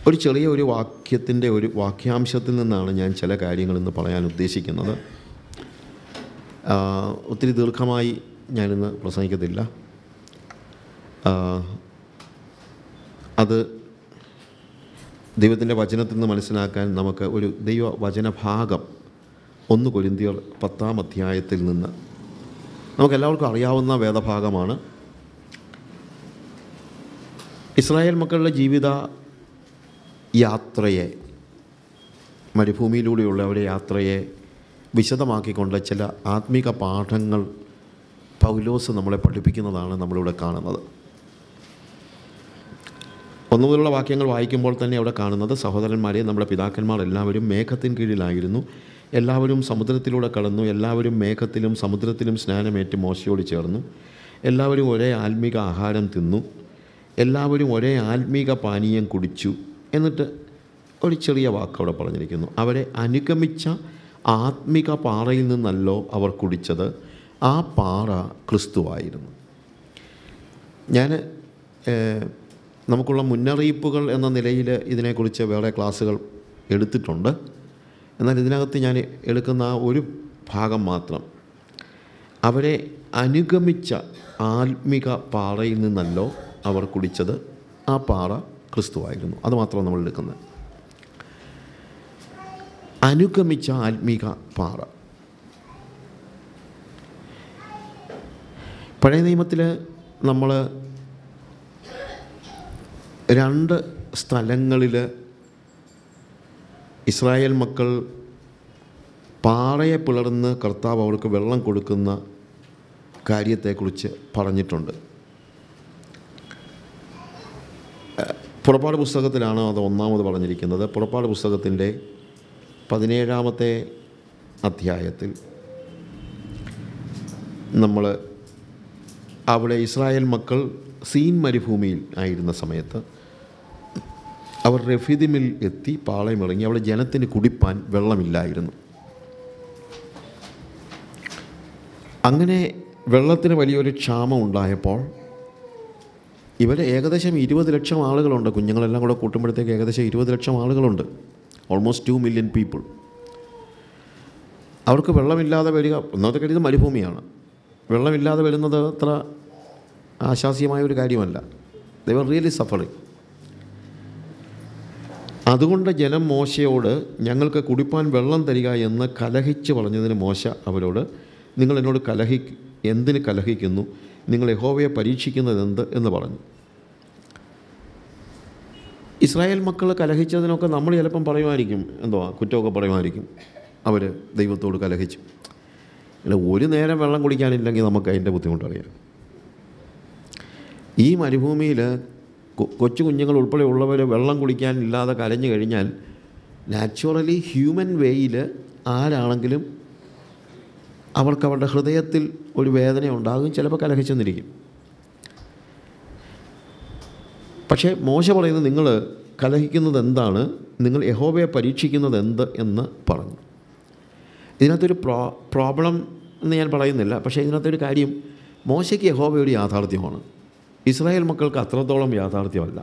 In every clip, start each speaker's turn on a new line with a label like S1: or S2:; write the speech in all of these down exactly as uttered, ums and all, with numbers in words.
S1: ഒരു ചെറിയ ഒരു വാക്യത്തിൻ്റെ ഒരു വാക്യാംശത്തിൽ നിന്നാണ് ഞാൻ ചില കാര്യങ്ങൾ ഇന്ന് പറയാൻ ഉദ്ദേശിക്കുന്നത്. ഒത്തിരി ദീർഘമായി ഞാനിന്ന് പ്രസംഗിക്കത്തില്ല. അത് ദൈവത്തിൻ്റെ വചനത്തിൽ നിന്ന് മനസ്സിലാക്കാൻ നമുക്ക് ഒരു ദൈവ വചനഭാഗം ഒന്ന് കൊരിന്ത്യർ പത്താം അധ്യായത്തിൽ നിന്ന് നമുക്കെല്ലാവർക്കും അറിയാവുന്ന വേദഭാഗമാണ്. ഇസ്രായേൽ മക്കളുടെ ജീവിത യാത്രയെ, മരുഭൂമിയിലൂടെയുള്ള അവരുടെ യാത്രയെ വിശദമാക്കിക്കൊണ്ട് ചില ആത്മീക പാഠങ്ങൾ പൗലോസ് നമ്മളെ പഠിപ്പിക്കുന്നതാണ് നമ്മളിവിടെ കാണുന്നത്. ഒന്നു മുതലുള്ള വാക്യങ്ങൾ വായിക്കുമ്പോൾ തന്നെ അവിടെ കാണുന്നത്, സഹോദരന്മാരെ, നമ്മുടെ പിതാക്കന്മാർ എല്ലാവരും മേഘത്തിന് കീഴിലായിരുന്നു, എല്ലാവരും സമുദ്രത്തിലൂടെ കടന്നു, എല്ലാവരും മേഘത്തിലും സമുദ്രത്തിലും സ്നാനമേറ്റ് മോശയോട് ചേർന്നു, എല്ലാവരും ഒരേ ആത്മീക ആഹാരം തിന്നു, എല്ലാവരും ഒരേ ആത്മീക പാനീയം കുടിച്ചു. എന്നിട്ട് ഒരു ചെറിയ വാക്ക് അവിടെ പറഞ്ഞിരിക്കുന്നു, അവരെ അനുഗമിച്ച ആത്മിക പാറയിൽ നിന്നല്ലോ അവർ കുടിച്ചത്, ആ പാറ ക്രിസ്തുവായിരുന്നു. ഞാൻ നമുക്കുള്ള മുന്നറിയിപ്പുകൾ എന്ന നിലയിൽ ഇതിനെക്കുറിച്ച് വേറെ ക്ലാസ്സുകൾ എടുത്തിട്ടുണ്ട്. എന്നാൽ ഇതിനകത്ത് ഞാൻ എടുക്കുന്ന ആ ഒരു ഭാഗം മാത്രം, അവരെ അനുഗമിച്ച ആത്മിക പാറയിൽ നിന്നല്ലോ അവർ കുടിച്ചത്, ആ പാറ ക്രിസ്തുവായിരുന്നു. അതുമാത്രമാണ് നമ്മൾ എടുക്കുന്നത്. അനുഗമിച്ച ആത്മീക പാറ. പഴയ നിയമത്തിൽ നമ്മൾ രണ്ട് സ്ഥലങ്ങളിൽ ഇസ്രായേൽ മക്കൾ പാറയെ പിളർന്ന് കർത്താവ് അവർക്ക് വെള്ളം കൊടുക്കുന്ന കാര്യത്തെക്കുറിച്ച് പറഞ്ഞിട്ടുണ്ട്. പുറപ്പാട് പുസ്തകത്തിലാണ് അത് ഒന്നാമത് പറഞ്ഞിരിക്കുന്നത്. പുറപ്പാട് പുസ്തകത്തിൻ്റെ പതിനേഴാമത്തെ അധ്യായത്തിൽ നമ്മൾ അവിടെ ഇസ്രായേൽ മക്കൾ സീൻ മരുഭൂമിയിൽ ആയിരുന്ന സമയത്ത് അവർ റെഫീദിമിൽ എത്തി പാളയമിറങ്ങി. അവിടെ ജനത്തിന് കുടിപ്പാൻ വെള്ളമില്ലായിരുന്നു. അങ്ങനെ വെള്ളത്തിന് വലിയൊരു ക്ഷാമം ഉണ്ടായപ്പോൾ ഇവർ ഏകദേശം ഇരുപത് ലക്ഷം ആളുകളുണ്ട്. കുഞ്ഞുങ്ങളെല്ലാം കൂടെ കൂട്ടുമ്പോഴത്തേക്ക് ഏകദേശം ഇരുപത് ലക്ഷം ആളുകളുണ്ട്. Almost two million people. അവർക്ക് വെള്ളമില്ലാതെ വരിക, ഒന്നാമത്തെ കാര്യം ഇത് മരുഭൂമിയാണ്. വെള്ളമില്ലാതെ വരുന്നത് അത്ര ആശാസ്യമായ ഒരു കാര്യമല്ല. They were really suffering. അതുകൊണ്ട് ജനം മോശയോട് ഞങ്ങൾക്ക് കുടിപ്പാൻ വെള്ളം തരിക എന്ന് കലഹിച്ച് പറഞ്ഞതിന് മോശ അവരോട്, നിങ്ങൾ എന്നോട് കലഹി എന്തിന് കലഹിക്കുന്നു? നിങ്ങൾ യഹോവയെ പരീക്ഷിക്കുന്നത് എന്ത് എന്ന് പറഞ്ഞു. ഇസ്രായേൽ മക്കൾ കലഹിച്ചതിനൊക്കെ നമ്മൾ ചിലപ്പം പറയുമായിരിക്കും, എന്തുവാ കുറ്റമൊക്കെ പറയുമായിരിക്കും, അവർ ദൈവത്തോട് കലഹിച്ചു. അല്ല, ഒരു നേരം വെള്ളം കുടിക്കാനില്ലെങ്കിൽ നമുക്ക് അതിൻ്റെ ബുദ്ധിമുട്ടറിയാം. ഈ മരുഭൂമിയിൽ കൊച്ചു കുഞ്ഞുങ്ങൾ ഉൾപ്പെടെ ഉള്ളവർ വെള്ളം കുടിക്കാനില്ലാതെ കരഞ്ഞു കഴിഞ്ഞാൽ നാച്ചുറലി ഹ്യൂമൻ വേയിൽ ആരാണെങ്കിലും അവർക്ക് അവരുടെ ഹൃദയത്തിൽ ഒരു വേദന ഉണ്ടാകും, ചിലപ്പോൾ കലഹിച്ചെന്നിരിക്കും. പക്ഷേ മോശ പറയുന്നത്, നിങ്ങൾ കലഹിക്കുന്നത് എന്താണ്? നിങ്ങൾ യഹോവയെ പരീക്ഷിക്കുന്നത് എന്ത് എന്ന് പറഞ്ഞു. ഇതിനകത്തൊരു പ്രോ പ്രോബ്ലം എന്ന് ഞാൻ പറയുന്നില്ല. പക്ഷേ ഇതിനകത്തൊരു കാര്യം, മോശയ്ക്ക് യഹോവ ഒരു യാഥാർത്ഥ്യമാണ്, ഇസ്രായേൽ മക്കൾക്ക് അത്രത്തോളം യാഥാർത്ഥ്യമല്ല.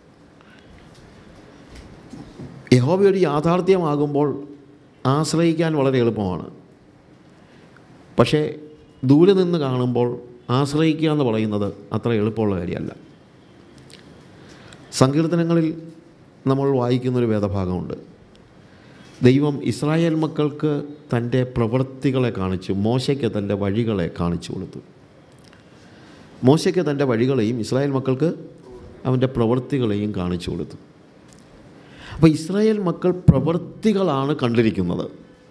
S1: യഹോവ ഒരു യാഥാർത്ഥ്യമാകുമ്പോൾ ആശ്രയിക്കാൻ വളരെ എളുപ്പമാണ്. പക്ഷേ ദൂരെ നിന്ന് കാണുമ്പോൾ ആശ്രയിക്കുക എന്ന് പറയുന്നത് അത്ര എളുപ്പമുള്ള കാര്യമല്ല. സങ്കീർത്തനങ്ങളിൽ നമ്മൾ വായിക്കുന്നൊരു വേദഭാഗമുണ്ട്. ദൈവം ഇസ്രായേൽ മക്കൾക്ക് തൻ്റെ പ്രവൃത്തികളെ കാണിച്ചു, മോശയ്ക്ക് തൻ്റെ വഴികളെ കാണിച്ചു കൊടുത്തു. മോശയ്ക്ക് തൻ്റെ വഴികളെയും ഇസ്രായേൽ മക്കൾക്ക് അവൻ്റെ പ്രവൃത്തികളെയും കാണിച്ചു കൊടുത്തു. അപ്പോൾ ഇസ്രായേൽ മക്കൾ പ്രവൃത്തികളാണ് കണ്ടിരിക്കുന്നത്,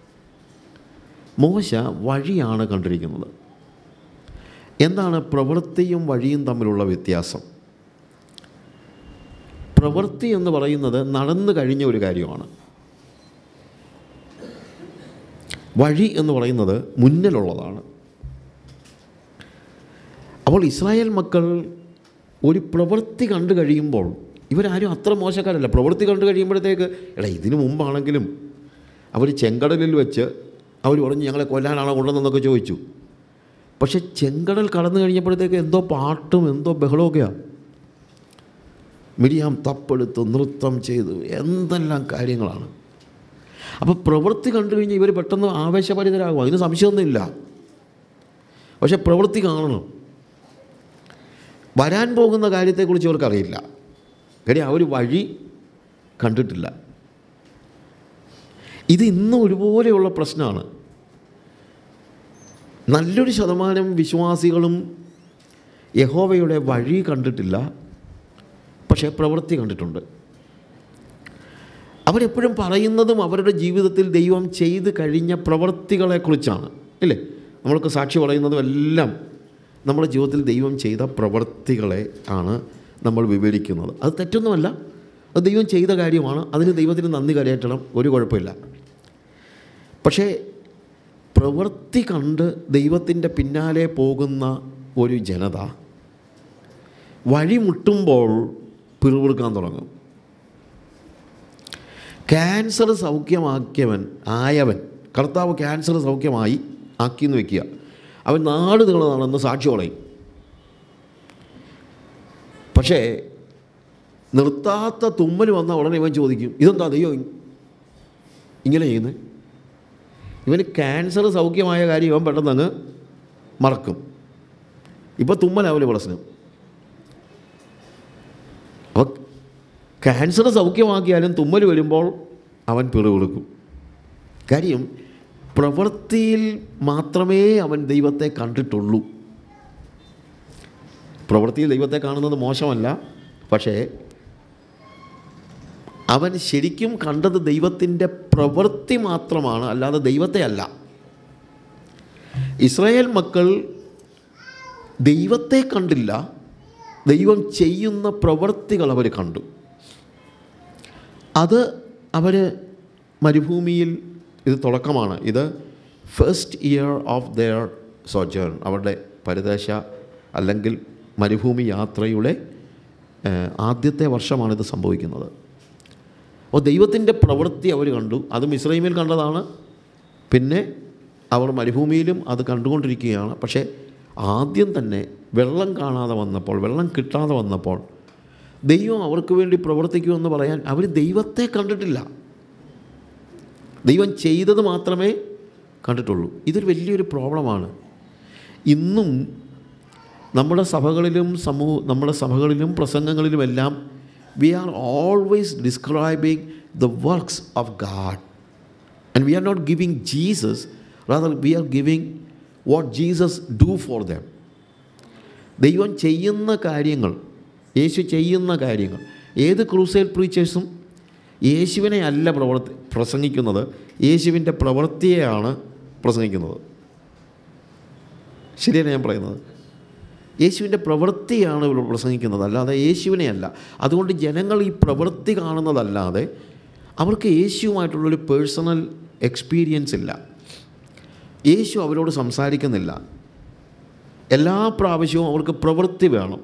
S1: മോശ വഴിയാണ് കണ്ടിരിക്കുന്നത്. എന്താണ് പ്രവൃത്തിയും വഴിയും തമ്മിലുള്ള വ്യത്യാസം? പ്രവൃത്തി എന്ന് പറയുന്നത് നടന്നു കഴിഞ്ഞ ഒരു കാര്യമാണ്. വഴി എന്ന് പറയുന്നത് മുന്നിലുള്ളതാണ്. അപ്പോൾ ഇസ്രായേൽ മക്കൾ ഒരു പ്രവൃത്തി കണ്ടു കഴിയുമ്പോൾ, ഇവരാരും അത്ര മോശക്കാരല്ല. പ്രവൃത്തി കണ്ടു കഴിയുമ്പോഴത്തേക്ക്, എടാ ഇതിനു മുമ്പാണെങ്കിലും അവർ ചെങ്കടലിൽ വെച്ച് അവർ പറഞ്ഞ് ഞങ്ങളെ കൊല്ലാനാണോ കൊണ്ടുവന്നതെന്നൊക്കെ ചോദിച്ചു. പക്ഷെ ചെങ്കടൽ കടന്നു കഴിഞ്ഞപ്പോഴത്തേക്ക് എന്തോ പാട്ടും എന്തോ ബഹളമൊക്കെയാണ്. മിരിയാം തപ്പെടുത്ത് നൃത്തം ചെയ്തു, എന്തെല്ലാം കാര്യങ്ങളാണ്. അപ്പോൾ പ്രവൃത്തി കണ്ടു കഴിഞ്ഞാൽ ഇവർ പെട്ടെന്ന് ആവേശഭരിതരാകും, അതിന് സംശയമൊന്നുമില്ല. പക്ഷെ പ്രവൃത്തി കാണണം. വരാൻ പോകുന്ന കാര്യത്തെക്കുറിച്ച് അവർക്കറിയില്ല. കാര്യം അവർ വഴി കണ്ടിട്ടില്ല. ഇത് ഇന്നും ഒരുപോലെയുള്ള പ്രശ്നമാണ്. നല്ലൊരു ശതമാനം വിശ്വാസികളും യഹോവയുടെ വഴി കണ്ടിട്ടില്ല, പക്ഷേ പ്രവൃത്തി കണ്ടിട്ടുണ്ട്. അവരെപ്പോഴും പറയുന്നതും അവരുടെ ജീവിതത്തിൽ ദൈവം ചെയ്ത് കഴിഞ്ഞ പ്രവൃത്തികളെക്കുറിച്ചാണ്, ഇല്ലേ? നമ്മൾക്ക് സാക്ഷി പറയുന്നതും എല്ലാം നമ്മുടെ ജീവിതത്തിൽ ദൈവം ചെയ്ത പ്രവൃത്തികളെ ആണ് നമ്മൾ വിവരിക്കുന്നത്. അത് തെറ്റൊന്നുമല്ല, അത് ദൈവം ചെയ്ത കാര്യമാണ്. അതിന് ദൈവത്തിന് നന്ദി കരയറ്റണം, ഒരു കുഴപ്പമില്ല. പക്ഷേ പ്രവൃത്തി കണ്ട് ദൈവത്തിൻ്റെ പിന്നാലെ പോകുന്ന ഒരു ജനത വഴിമുട്ടുമ്പോൾ പിറുപിറുക്കാൻ തുടങ്ങും. ക്യാൻസർ സൗഖ്യമാക്കിയവൻ ആയവൻ, കർത്താവ് ക്യാൻസർ സൗഖ്യമായി ആക്കിയെന്ന് വയ്ക്കുക, അവൻ നാട് നീളം നടന്ന് സാക്ഷി പറയും. പക്ഷേ നിർത്താത്ത തുമ്മൽ വന്ന ഉടനെ ഇവൻ ചോദിക്കും, ഇതെന്താ ദൈവം ഇങ്ങനെ ചെയ്യുന്നത്? ഇവന് ക്യാൻസർ സൗഖ്യമായ കാര്യം ഇവൻ പെട്ടെന്ന് അങ്ങ് മറക്കും. ഇപ്പോൾ തുമ്മലാവില്ല പ്രശ്നം. അപ്പോൾ ക്യാൻസർ സൗഖ്യമാക്കിയാലും തുമ്മൽ വരുമ്പോൾ അവൻ പിറുപിറുക്കും. കാര്യം പ്രവൃത്തിയിൽ മാത്രമേ അവൻ ദൈവത്തെ കണ്ടിട്ടുള്ളൂ. പ്രവൃത്തിയിൽ ദൈവത്തെ കാണുന്നത് മോശമല്ല, പക്ഷേ അവൻ ശരിക്കും കണ്ടത് ദൈവത്തിൻ്റെ പ്രവൃത്തി മാത്രമാണ്, അല്ലാതെ ദൈവത്തെ അല്ല. ഇസ്രായേൽ മക്കൾ ദൈവത്തെ കണ്ടില്ല, ദൈവം ചെയ്യുന്ന പ്രവൃത്തികൾ അവർ കണ്ടു. അത് അവർ മരുഭൂമിയിൽ, ഇത് തുടക്കമാണ്, ഇത് first year of their sojourn, അവരുടെ പരിദേശ അല്ലെങ്കിൽ മരുഭൂമി യാത്രയുടെ ആദ്യത്തെ വർഷമാണിത് സംഭവിക്കുന്നത്. അപ്പോൾ ദൈവത്തിൻ്റെ പ്രവൃത്തി അവർ കണ്ടു. അതും മിസ്രയീമിൽ കണ്ടതാണ്, പിന്നെ അവർ മരുഭൂമിയിലും അത് കണ്ടുകൊണ്ടിരിക്കുകയാണ്. പക്ഷേ ആദ്യം തന്നെ വെള്ളം കാണാതെ വന്നപ്പോൾ, വെള്ളം കിട്ടാതെ വന്നപ്പോൾ ദൈവം അവർക്ക് വേണ്ടി പ്രവർത്തിക്കുമെന്ന് പറയാൻ അവർ ദൈവത്തെ കണ്ടിട്ടില്ല, ദൈവം ചെയ്തത് മാത്രമേ കണ്ടിട്ടുള്ളൂ. ഇതൊരു വലിയൊരു പ്രോബ്ലമാണ്. ഇന്നും നമ്മുടെ സഭകളിലും സമൂഹ നമ്മുടെ സഭകളിലും പ്രസംഗങ്ങളിലുമെല്ലാം we are always describing the works of God, and we are not giving Jesus, rather we are giving what Jesus do for them. ദൈവം ചെയ്യുന്ന കാര്യങ്ങൾ, യേശു ചെയ്യുന്ന കാര്യങ്ങൾ. ഏത് ക്രൂസൈഡ് പ്രീച്ചേഴ്സും യേശുവിനെ അല്ല പ്രവർത്തി പ്രസംഗിക്കുന്നത്, യേശുവിൻ്റെ പ്രവൃത്തിയെയാണ് പ്രസംഗിക്കുന്നത്. ശരിയാണ് ഞാൻ പറയുന്നത്? യേശുവിൻ്റെ പ്രവൃത്തിയാണ് ഇവിടെ പ്രസംഗിക്കുന്നത്, അല്ലാതെ യേശുവിനെ അല്ല. അതുകൊണ്ട് ജനങ്ങൾ ഈ പ്രവൃത്തി കാണുന്നതല്ലാതെ അവർക്ക് യേശുവുമായിട്ടുള്ളൊരു പേഴ്സണൽ എക്സ്പീരിയൻസ് ഇല്ല. യേശു അവരോട് സംസാരിക്കുന്നില്ല. എല്ലാ പ്രാവശ്യവും അവർക്ക് പ്രവൃത്തി വേണം.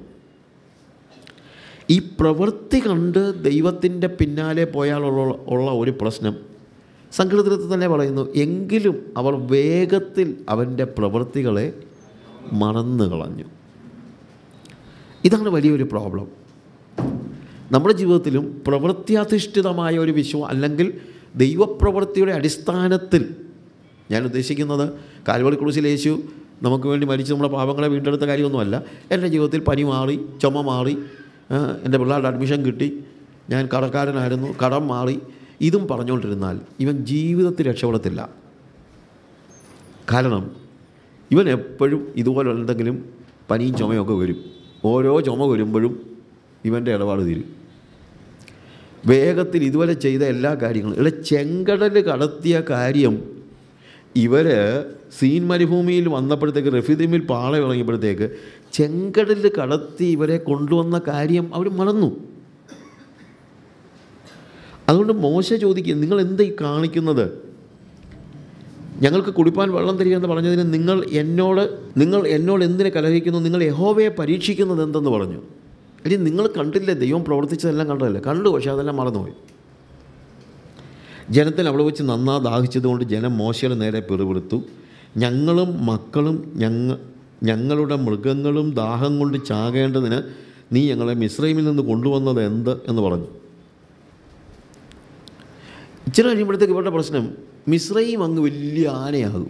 S1: ഈ പ്രവൃത്തി കണ്ട് ദൈവത്തിൻ്റെ പിന്നാലെ പോയാലുള്ള ഉള്ള ഒരു പ്രശ്നം സങ്കീർത്തനത്തിൽ തന്നെ പറയുന്നു, എങ്കിലും അവർ വേഗത്തിൽ അവൻ്റെ പ്രവൃത്തികളെ മറന്നു കളഞ്ഞു. ഇതാണ് വലിയൊരു പ്രോബ്ലം. നമ്മുടെ ജീവിതത്തിലും പ്രവൃത്തിയധിഷ്ഠിതമായ ഒരു വിശ്വാസം, അല്ലെങ്കിൽ ദൈവപ്രവൃത്തിയുടെ അടിസ്ഥാനത്തിൽ, ഞാൻ ഉദ്ദേശിക്കുന്നത് കാൽവറി ക്രൂശിൽ യേശു നമുക്ക് വേണ്ടി മരിച്ച് നമ്മുടെ പാപങ്ങളെ വീണ്ടെടുത്ത കാര്യമൊന്നുമല്ല. എൻ്റെ ജീവിതത്തിൽ പനി മാറി, ചുമ മാറി, എൻ്റെ പിള്ളേരുടെ അഡ്മിഷൻ കിട്ടി, ഞാൻ കടക്കാരനായിരുന്നു, കടം മാറി, ഇതും പറഞ്ഞുകൊണ്ടിരുന്നാൽ ഇവൻ ജീവിതത്തിൽ രക്ഷപ്പെടത്തില്ല. കാരണം ഇവൻ എപ്പോഴും ഇതുപോലെ എന്തെങ്കിലും പനിയും ചുമയൊക്കെ വരും. ഓരോ ചുമ വരുമ്പോഴും ഇവൻ്റെ ഇടപാട് തീരും. വേഗത്തിൽ ഇതുവരെ ചെയ്ത എല്ലാ കാര്യങ്ങളും, ഇവിടെ ചെങ്കടൽ കടത്തിയ കാര്യം ഇവർ സീൻ മരുഭൂമിയിൽ വന്നപ്പോഴത്തേക്ക്, റഫീദീമിൽ പാള ഇറങ്ങിയപ്പോഴത്തേക്ക് ചെങ്കടൽ കടത്തി ഇവരെ കൊണ്ടുവന്ന കാര്യം അവർ മറന്നു. അതുകൊണ്ട് മോശ ചോദിക്കുക, നിങ്ങൾ എന്താ ഈ കാണിക്കുന്നത്? ഞങ്ങൾക്ക് കുടിപ്പാൻ വെള്ളം തരിക എന്ന് പറഞ്ഞതിന് നിങ്ങൾ എന്നോട് നിങ്ങൾ എന്നോട് എന്തിനെ കലഹിക്കുന്നു? നിങ്ങൾ യഹോവയെ പരീക്ഷിക്കുന്നത് എന്തെന്ന് പറഞ്ഞു. ഇനി നിങ്ങൾ കണ്ടില്ലേ, ദൈവം പ്രവർത്തിച്ചതെല്ലാം കണ്ടതല്ലേ? കണ്ടു, പക്ഷേ അതെല്ലാം മറന്നുപോയി. ജനത്തിൽ അവിടെ വെച്ച് നന്നാ ദാഹിച്ചതുകൊണ്ട് ജനം മോശയുടെ നേരെ പിറുപിറുത്തു. ഞങ്ങളും മക്കളും ഞങ്ങ ഞങ്ങളുടെ മൃഗങ്ങളും ദാഹം കൊണ്ട് ചാകേണ്ടതിന് നീ ഞങ്ങളെ മിസ്രൈമിൽ നിന്ന് കൊണ്ടുവന്നത് എന്ത് എന്ന് പറഞ്ഞു. ഇച്ചിരി കഴിയുമ്പോഴത്തേക്ക് ഇവരുടെ പ്രശ്നം മിസ്രൈം അങ്ങ് വലിയ ആനയാകും.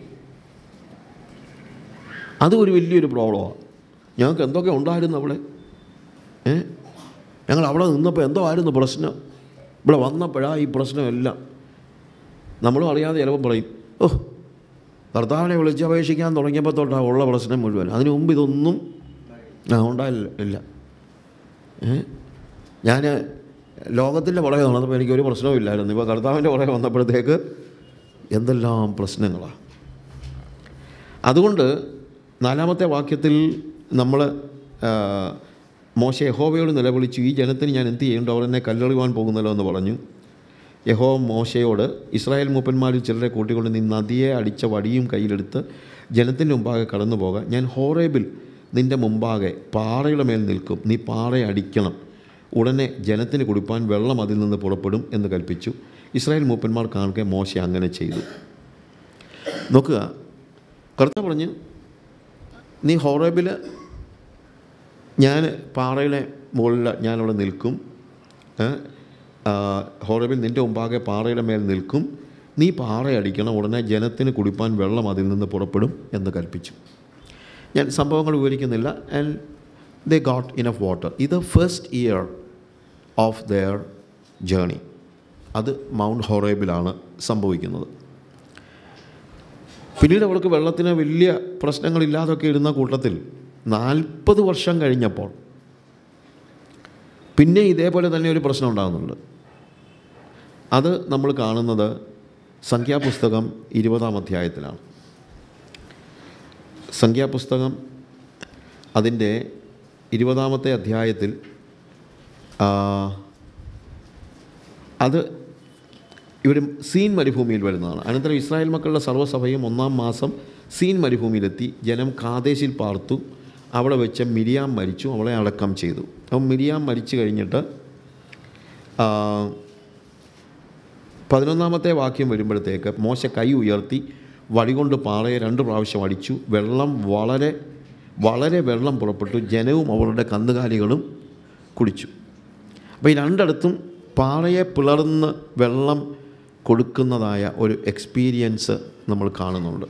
S1: അതും ഒരു വലിയൊരു പ്രോബ്ലമാണ്. ഞങ്ങൾക്ക് എന്തൊക്കെ ഉണ്ടായിരുന്നു അവിടെ, ഏ ഞങ്ങൾ അവിടെ നിന്നപ്പോൾ എന്തോ ആയിരുന്നു പ്രശ്നം, ഇവിടെ വന്നപ്പോഴാണ് ഈ പ്രശ്നമെല്ലാം. നമ്മളും അറിയാതെ ചിലപ്പോൾ പറയും, ഓ കർത്താവിനെ വിളിച്ചപേക്ഷിക്കാൻ തുടങ്ങിയപ്പോൾ തൊട്ടാണ് ഉള്ള പ്രശ്നം മുഴുവൻ. അതിനു മുമ്പ് ഇതൊന്നും ആ ഉണ്ടായില്ല ഇല്ല. ഏ ഞാൻ ലോകത്തിൻ്റെ പുറകെ നടന്നപ്പോൾ എനിക്കൊരു പ്രശ്നവും ഇല്ലായിരുന്നു. ഇപ്പോൾ കർത്താവിൻ്റെ പുറകെ വന്നപ്പോഴത്തേക്ക് എന്തെല്ലാം പ്രശ്നങ്ങളാണ്. അതുകൊണ്ട് നാലാമത്തെ വാക്യത്തിൽ നമ്മൾ മോശെ യഹോവയോട് നിലവിളിച്ചു, ഈ ജനത്തിന് ഞാൻ എന്ത് ചെയ്യേണ്ടു, അവർ എന്നെ കല്ലെറിയുവാൻ പോകുന്നല്ലോ എന്ന് പറഞ്ഞു. യഹോവ മോശയോട്, ഇസ്രായേൽ മൂപ്പന്മാരിൽ ചിലരെ കൂട്ടിക്കൊണ്ട് നീ നദിയെ അടിച്ച വടിയും കയ്യിലെടുത്ത് ജനത്തിൻ്റെ മുമ്പാകെ കടന്നു പോകാം. ഞാൻ ഹോറേബിൽ നിൻ്റെ മുമ്പാകെ പാറയുടെ മേൽ നിൽക്കും, നീ പാറയെ അടിക്കണം, ഉടനെ ജനത്തിന് കുടിപ്പാൻ വെള്ളം അതിൽ നിന്ന് പുറപ്പെടും എന്ന് കൽപ്പിച്ചു. ഇസ്രായേൽ മൂപ്പന്മാർ കാണുക മോശെ അങ്ങനെ ചെയ്തു. നോക്കുക, കർത്താവ് പറഞ്ഞു, നീ ഹോറേബിൽ ഞാൻ പാറയുടെ മുകളിൽ ഞാനവിടെ നിൽക്കും, ഹോറേബിൽ നിൻ്റെ മുമ്പാകെ പാറയുടെ മേൽ നിൽക്കും, നീ പാറയടിക്കണം, ഉടനെ ജനത്തിന് കുടിപ്പാൻ വെള്ളം അതിൽ നിന്ന് പുറപ്പെടും എന്ന് കൽപ്പിച്ചു. ഞാൻ സംഭവങ്ങൾ വിവരിക്കുന്നില്ല. And they got enough water. ഇത് first year of their journey. അത് മൗണ്ട് ഹോറേബിലാണ് സംഭവിക്കുന്നത്. പിന്നീട് അവർക്ക് വെള്ളത്തിന് വലിയ പ്രശ്നങ്ങളില്ലാതൊക്കെ ഇരുന്ന കൂട്ടത്തിൽ നാൽപ്പത് വർഷം കഴിഞ്ഞപ്പോൾ പിന്നെ ഇതേപോലെ തന്നെ ഒരു പ്രശ്നം ഉണ്ടാകുന്നുണ്ട്. അത് നമ്മൾ കാണുന്നത് സംഖ്യാപുസ്തകം ഇരുപതാം അധ്യായത്തിലാണ്. സംഖ്യാപുസ്തകം അതിൻ്റെ ഇരുപതാമത്തെ അധ്യായത്തിൽ അത് ഇവർ സീൻ മരുഭൂമിയിൽ വരുന്നതാണ്. അനന്തരം ഇസ്രായേൽ മക്കളുടെ സർവ്വസഭയും ഒന്നാം മാസം സീൻ മരുഭൂമിയിലെത്തി. ജനം കാദേശിൽ പാർത്തു. അവിടെ വെച്ച് മിരിയാം മരിച്ചു, അവളെ അടക്കം ചെയ്തു. അപ്പം മിരിയാം മരിച്ചു കഴിഞ്ഞിട്ട് പതിനൊന്നാമത്തെ വാക്യം വരുമ്പോഴത്തേക്ക് മോശ കൈ ഉയർത്തി വടികൊണ്ട് പാറയെ രണ്ട് പ്രാവശ്യം അടിച്ചു. വെള്ളം വളരെ വളരെ വെള്ളം പുറപ്പെട്ടു. ജനവും അവരുടെ കന്നുകാലികളും കുടിച്ചു. അപ്പോൾ ഈ രണ്ടിടത്തും പാറയെ പിളർന്ന് വെള്ളം കൊടുക്കുന്നതായ ഒരു എക്സ്പീരിയൻസ് നമ്മൾ കാണുന്നുണ്ട്.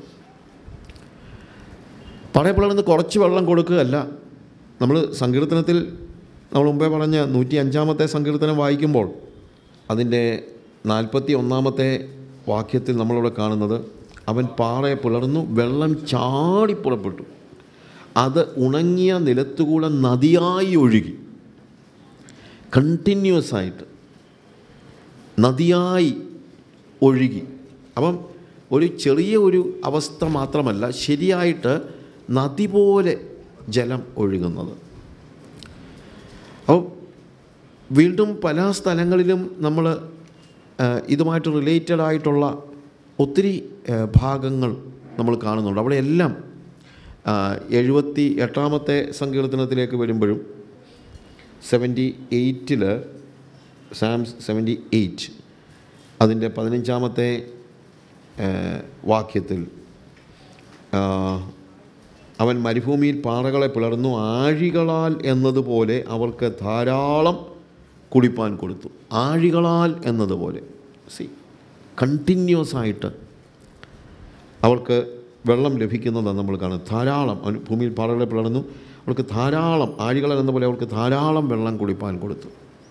S1: പാറയെ പിളർന്ന് കുറച്ച് വെള്ളം കൊടുക്കുകയല്ല. നമ്മൾ സങ്കീർത്തനത്തിൽ നമ്മൾ മുമ്പേ പറഞ്ഞ നൂറ്റി അഞ്ചാമത്തെ സങ്കീർത്തനം വായിക്കുമ്പോൾ അതിൻ്റെ നാൽപ്പത്തി ഒന്നാമത്തെ വാക്യത്തിൽ നമ്മളിവിടെ കാണുന്നത്, അവൻ പാറയെ പിളർന്നു, വെള്ളം ചാടിപ്പുറപ്പെട്ടു, അത് ഉണങ്ങിയ നിലത്തുകൂടെ നദിയായി ഒഴുകി. കണ്ടിന്യൂസ് ആയിട്ട് നദിയായി ഒഴുകി. അപ്പം ഒരു ചെറിയ ഒരു അവസ്ഥ മാത്രമല്ല, ശരിയായിട്ട് നദി പോലെ ജലം ഒഴുകുന്നത്. അപ്പോൾ വീണ്ടും പല സ്ഥലങ്ങളിലും നമ്മൾ ഇതുമായിട്ട് റിലേറ്റഡ് ആയിട്ടുള്ള ഒത്തിരി ഭാഗങ്ങൾ നമ്മൾ കാണുന്നുണ്ട്. അവിടെയെല്ലാം എഴുപത്തി എട്ടാമത്തെ സങ്കീർത്തനത്തിലേക്ക് വരുമ്പോഴും സെവൻറ്റി എയ്റ്റിൽ സാംസ് സെവൻറ്റി എയ്റ്റ് അതിൻ്റെ പതിനഞ്ചാമത്തെ വാക്യത്തിൽ അവൻ മരുഭൂമിയിൽ പാറകളെ പിളർന്നു, ആഴികളാൽ എന്നതുപോലെ അവർക്ക് ധാരാളം കുടിപ്പാൻ കൊടുത്തു. ആഴികളാൽ എന്നതുപോലെ സി കണ്ടിന്യൂസ് ആയിട്ട് അവർക്ക് വെള്ളം ലഭിക്കുന്നതാണ് നമ്മൾ കാണുന്നത്. ധാരാളം ഭൂമിയിൽ പാറകളെ പിളർന്നു, അവർക്ക് ധാരാളം ആഴികളാൽ എന്നപോലെ അവർക്ക് ധാരാളം വെള്ളം കുടിപ്പാൻ കൊടുത്തു.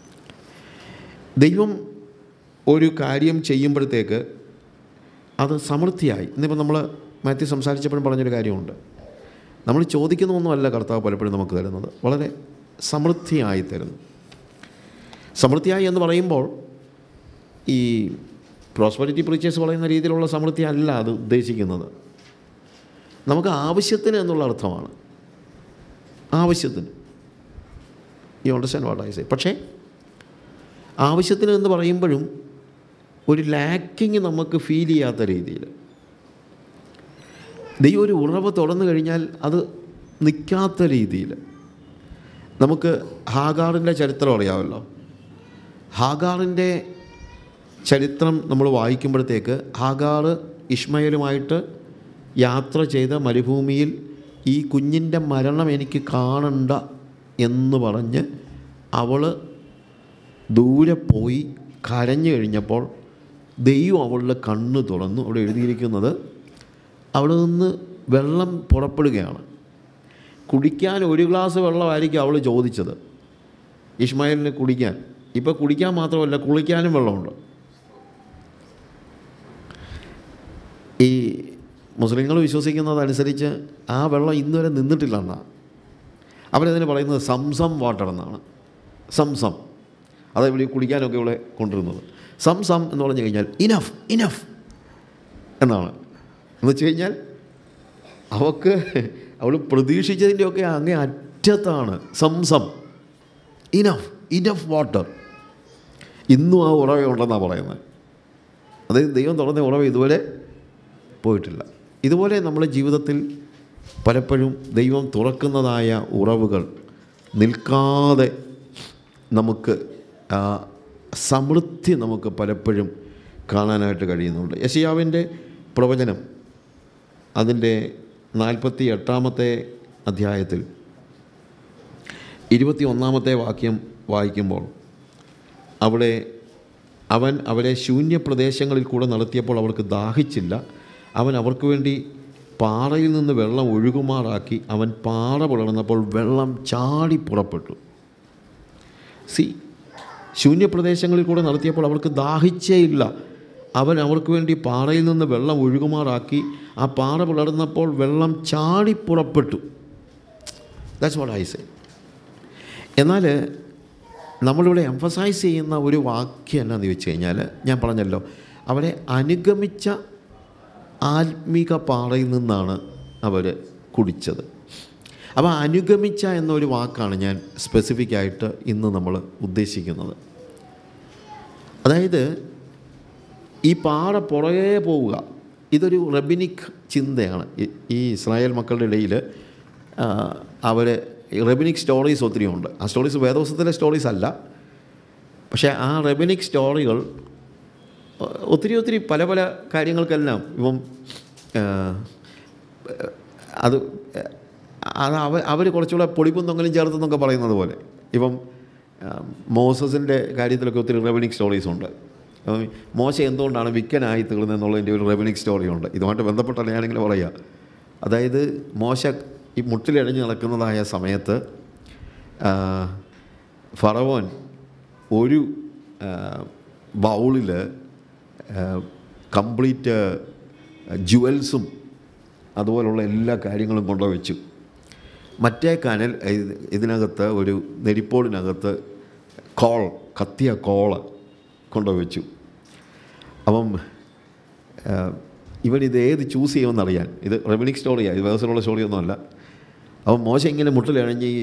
S1: ദൈവം ഒരു കാര്യം ചെയ്യുമ്പോഴത്തേക്ക് അത് സമൃദ്ധിയായി. ഇന്നിപ്പോൾ നമ്മൾ മാത്യു സംസാരിച്ചപ്പോഴും പറഞ്ഞൊരു കാര്യമുണ്ട്. നമ്മൾ ചോദിക്കുന്ന ഒന്നുമല്ല കർത്താവ് പലപ്പോഴും നമുക്ക് തരുന്നത്, വളരെ സമൃദ്ധിയായി തരുന്നു. സമൃദ്ധിയായി എന്ന് പറയുമ്പോൾ ഈ പ്രോസ്പെരിറ്റി പ്രീച്ചേഴ്സ് പറയുന്ന രീതിയിലുള്ള സമൃദ്ധി അല്ല അത് ഉദ്ദേശിക്കുന്നത്. നമുക്ക് ആവശ്യത്തിന് എന്നുള്ള അർത്ഥമാണ്. ആവശ്യത്തിന്, you understand what I say. പക്ഷേ ആവശ്യത്തിന് എന്ന് പറയുമ്പോഴും ഒരു ലാക്കിങ് നമുക്ക് ഫീൽ ചെയ്യാത്ത രീതിയിൽ. ദൈവം ഒരു ഉറവ് തുറന്നു കഴിഞ്ഞാൽ അത് നിൽക്കാത്ത രീതിയിൽ. നമുക്ക് ഹാഗാറിൻ്റെ ചരിത്രം അറിയാമല്ലോ. ഹാഗാറിൻ്റെ ചരിത്രം നമ്മൾ വായിക്കുമ്പോഴത്തേക്ക് ഹാഗാർ ഇഷ്മയേലുമായിട്ട് യാത്ര ചെയ്ത മരുഭൂമിയിൽ ഈ കുഞ്ഞിൻ്റെ മരണം എനിക്ക് കാണണ്ട എന്ന് പറഞ്ഞ് അവൾ ദൂരെ പോയി കരഞ്ഞു കഴിഞ്ഞപ്പോൾ ദൈവം അവളുടെ കണ്ണ് തുറന്നു. അവിടെ എഴുതിയിരിക്കുന്നത് അവിടെ നിന്ന് വെള്ളം പുറപ്പെടുകയാണ്. കുടിക്കാൻ ഒരു ഗ്ലാസ് വെള്ളമായിരിക്കും അവൾ ചോദിച്ചത് ഇഷ്മായേലിന് കുടിക്കാൻ. ഇപ്പോൾ കുടിക്കാൻ മാത്രമല്ല, കുളിക്കാനും വെള്ളമുണ്ട്. ഈ മുസ്ലിങ്ങൾ വിശ്വസിക്കുന്നതനുസരിച്ച് ആ വെള്ളം ഇന്നുവരെ നിന്നിട്ടില്ലെന്നാണ് അവരതിന് പറയുന്നത്. സംസം വാട്ടർ എന്നാണ്. സംസം അത് ഇവിടെ കുടിക്കാനൊക്കെ ഇവിടെ കൊണ്ടുവരുന്നത്. സംസം എന്ന് പറഞ്ഞു കഴിഞ്ഞാൽ ഇനഫ് ഇനഫ് എന്നാണ്. എന്ന് വെച്ച് കഴിഞ്ഞാൽ അവൾക്ക് അവൾ പ്രതീക്ഷിച്ചതിൻ്റെയൊക്കെ അങ്ങേ അറ്റത്താണ് സംസം. Enough enough water. ഇന്നും ആ ഉറവയുണ്ടെന്നാണ് പറയുന്നത്. അതായത് ദൈവം തുറന്ന ഉറവ ഇതുവരെ പോയിട്ടില്ല. ഇതുപോലെ നമ്മുടെ ജീവിതത്തിൽ പലപ്പോഴും ദൈവം തുറക്കുന്നതായ ഉറവുകൾ നിൽക്കാതെ നമുക്ക് സമൃദ്ധി നമുക്ക് പലപ്പോഴും കാണാനായിട്ട് കഴിയുന്നുണ്ട്. യെശയ്യാവിൻ്റെ പ്രവചനം അതിൻ്റെ നാൽപ്പത്തി എട്ടാമത്തെ അധ്യായത്തിൽ ഇരുപത്തി ഒന്നാമത്തെ വാക്യം വായിക്കുമ്പോൾ അവിടെ അവൻ അവരെ ശൂന്യപ്രദേശങ്ങളിൽ കൂടെ നടത്തിയപ്പോൾ അവർക്ക് ദാഹിച്ചില്ല. അവൻ അവർക്ക് വേണ്ടി പാറയിൽ നിന്ന് വെള്ളം ഒഴുകുമാറാക്കി. അവൻ പാറ പിളർന്നപ്പോൾ വെള്ളം ചാടി പുറപ്പെട്ടു. സി ശൂന്യപ്രദേശങ്ങളിൽ കൂടെ നടത്തിയപ്പോൾ അവർക്ക് ദാഹിച്ചേ ഇല്ല. അവൻ അവർക്ക് വേണ്ടി പാറയിൽ നിന്ന് വെള്ളം ഒഴുകുമാറാക്കി. ആ പാറ പിളർന്നപ്പോൾ വെള്ളം ചാടി പുറപ്പെട്ടു. That's what I say. എന്നാൽ നമ്മളിവിടെ എംഫസൈസ് ചെയ്യുന്ന ഒരു വാക്യം എന്നാന്ന് ചോദിച്ചു കഴിഞ്ഞാൽ, ഞാൻ പറഞ്ഞല്ലോ, അവരെ അനുഗമിച്ച ആത്മീക പാറയിൽ നിന്നാണ് അവർ കുടിച്ചത്. അപ്പോൾ അനുഗമിച്ച എന്നൊരു വാക്കാണ് ഞാൻ സ്പെസിഫിക്കായിട്ട് ഇന്ന് നമ്മൾ ഉദ്ദേശിക്കുന്നത്. അതായത് ഈ പാറ പുറകെ പോവുക, ഇതൊരു റബിനിക് ചിന്തയാണ്. ഈ ഇസ്രായേൽ മക്കളുടെ ഇടയിൽ അവർ റബിനിക് സ്റ്റോറീസ് ഒത്തിരി ഉണ്ട്. ആ സ്റ്റോറീസ് വേദപുസ്തകത്തിലെ സ്റ്റോറീസ് അല്ല, പക്ഷേ ആ റബിനിക് സ്റ്റോറികൾ ഒത്തിരി ഒത്തിരി പല പല കാര്യങ്ങൾക്കെല്ലാം ഇപ്പം അത് അത് അവ അവർ കുറച്ചുകൂടെ പൊടിപ്പും തൊങ്ങലും ചേർത്തെന്നൊക്കെ പറയുന്നത് പോലെ ഇപ്പം മോസസിൻ്റെ കാര്യത്തിലൊക്കെ ഒത്തിരി റബിനിക് സ്റ്റോറീസ് ഉണ്ട്. മോശ എന്തുകൊണ്ടാണ് വിക്കനായി തീർന്നതെന്നുള്ളതിൻ്റെ ഒരു റബിനിക് സ്റ്റോറിയുണ്ട്. ഇതുമായിട്ട് ബന്ധപ്പെട്ടല്ല ഞാനിങ്ങനെ പറയുക. അതായത് മോശ ഈ മുട്ടിലഴിഞ്ഞ് നടക്കുന്നതായ സമയത്ത് ഫറവോൻ ഒരു ബൗളിൽ കംപ്ലീറ്റ് ജുവൽസും അതുപോലുള്ള എല്ലാ കാര്യങ്ങളും കൊണ്ടുവച്ചു. മറ്റേ കനൽ ഇതിനകത്ത് ഒരു നെരിപ്പോടിനകത്ത് കോൾ കത്തിയ കോള് കൊണ്ടുവച്ചു. അപ്പം ഇവൻ ഇത് ഏത് ചൂസ് ചെയ്യുമെന്നറിയാൻ, ഇത് റബിനിക് സ്റ്റോറിയാണ്, ഇത് വേഴ്സലുള്ള സ്റ്റോറിയൊന്നുമല്ല. അപ്പം മോശം ഇങ്ങനെ മുട്ടിലഴിഞ്ഞ് ഈ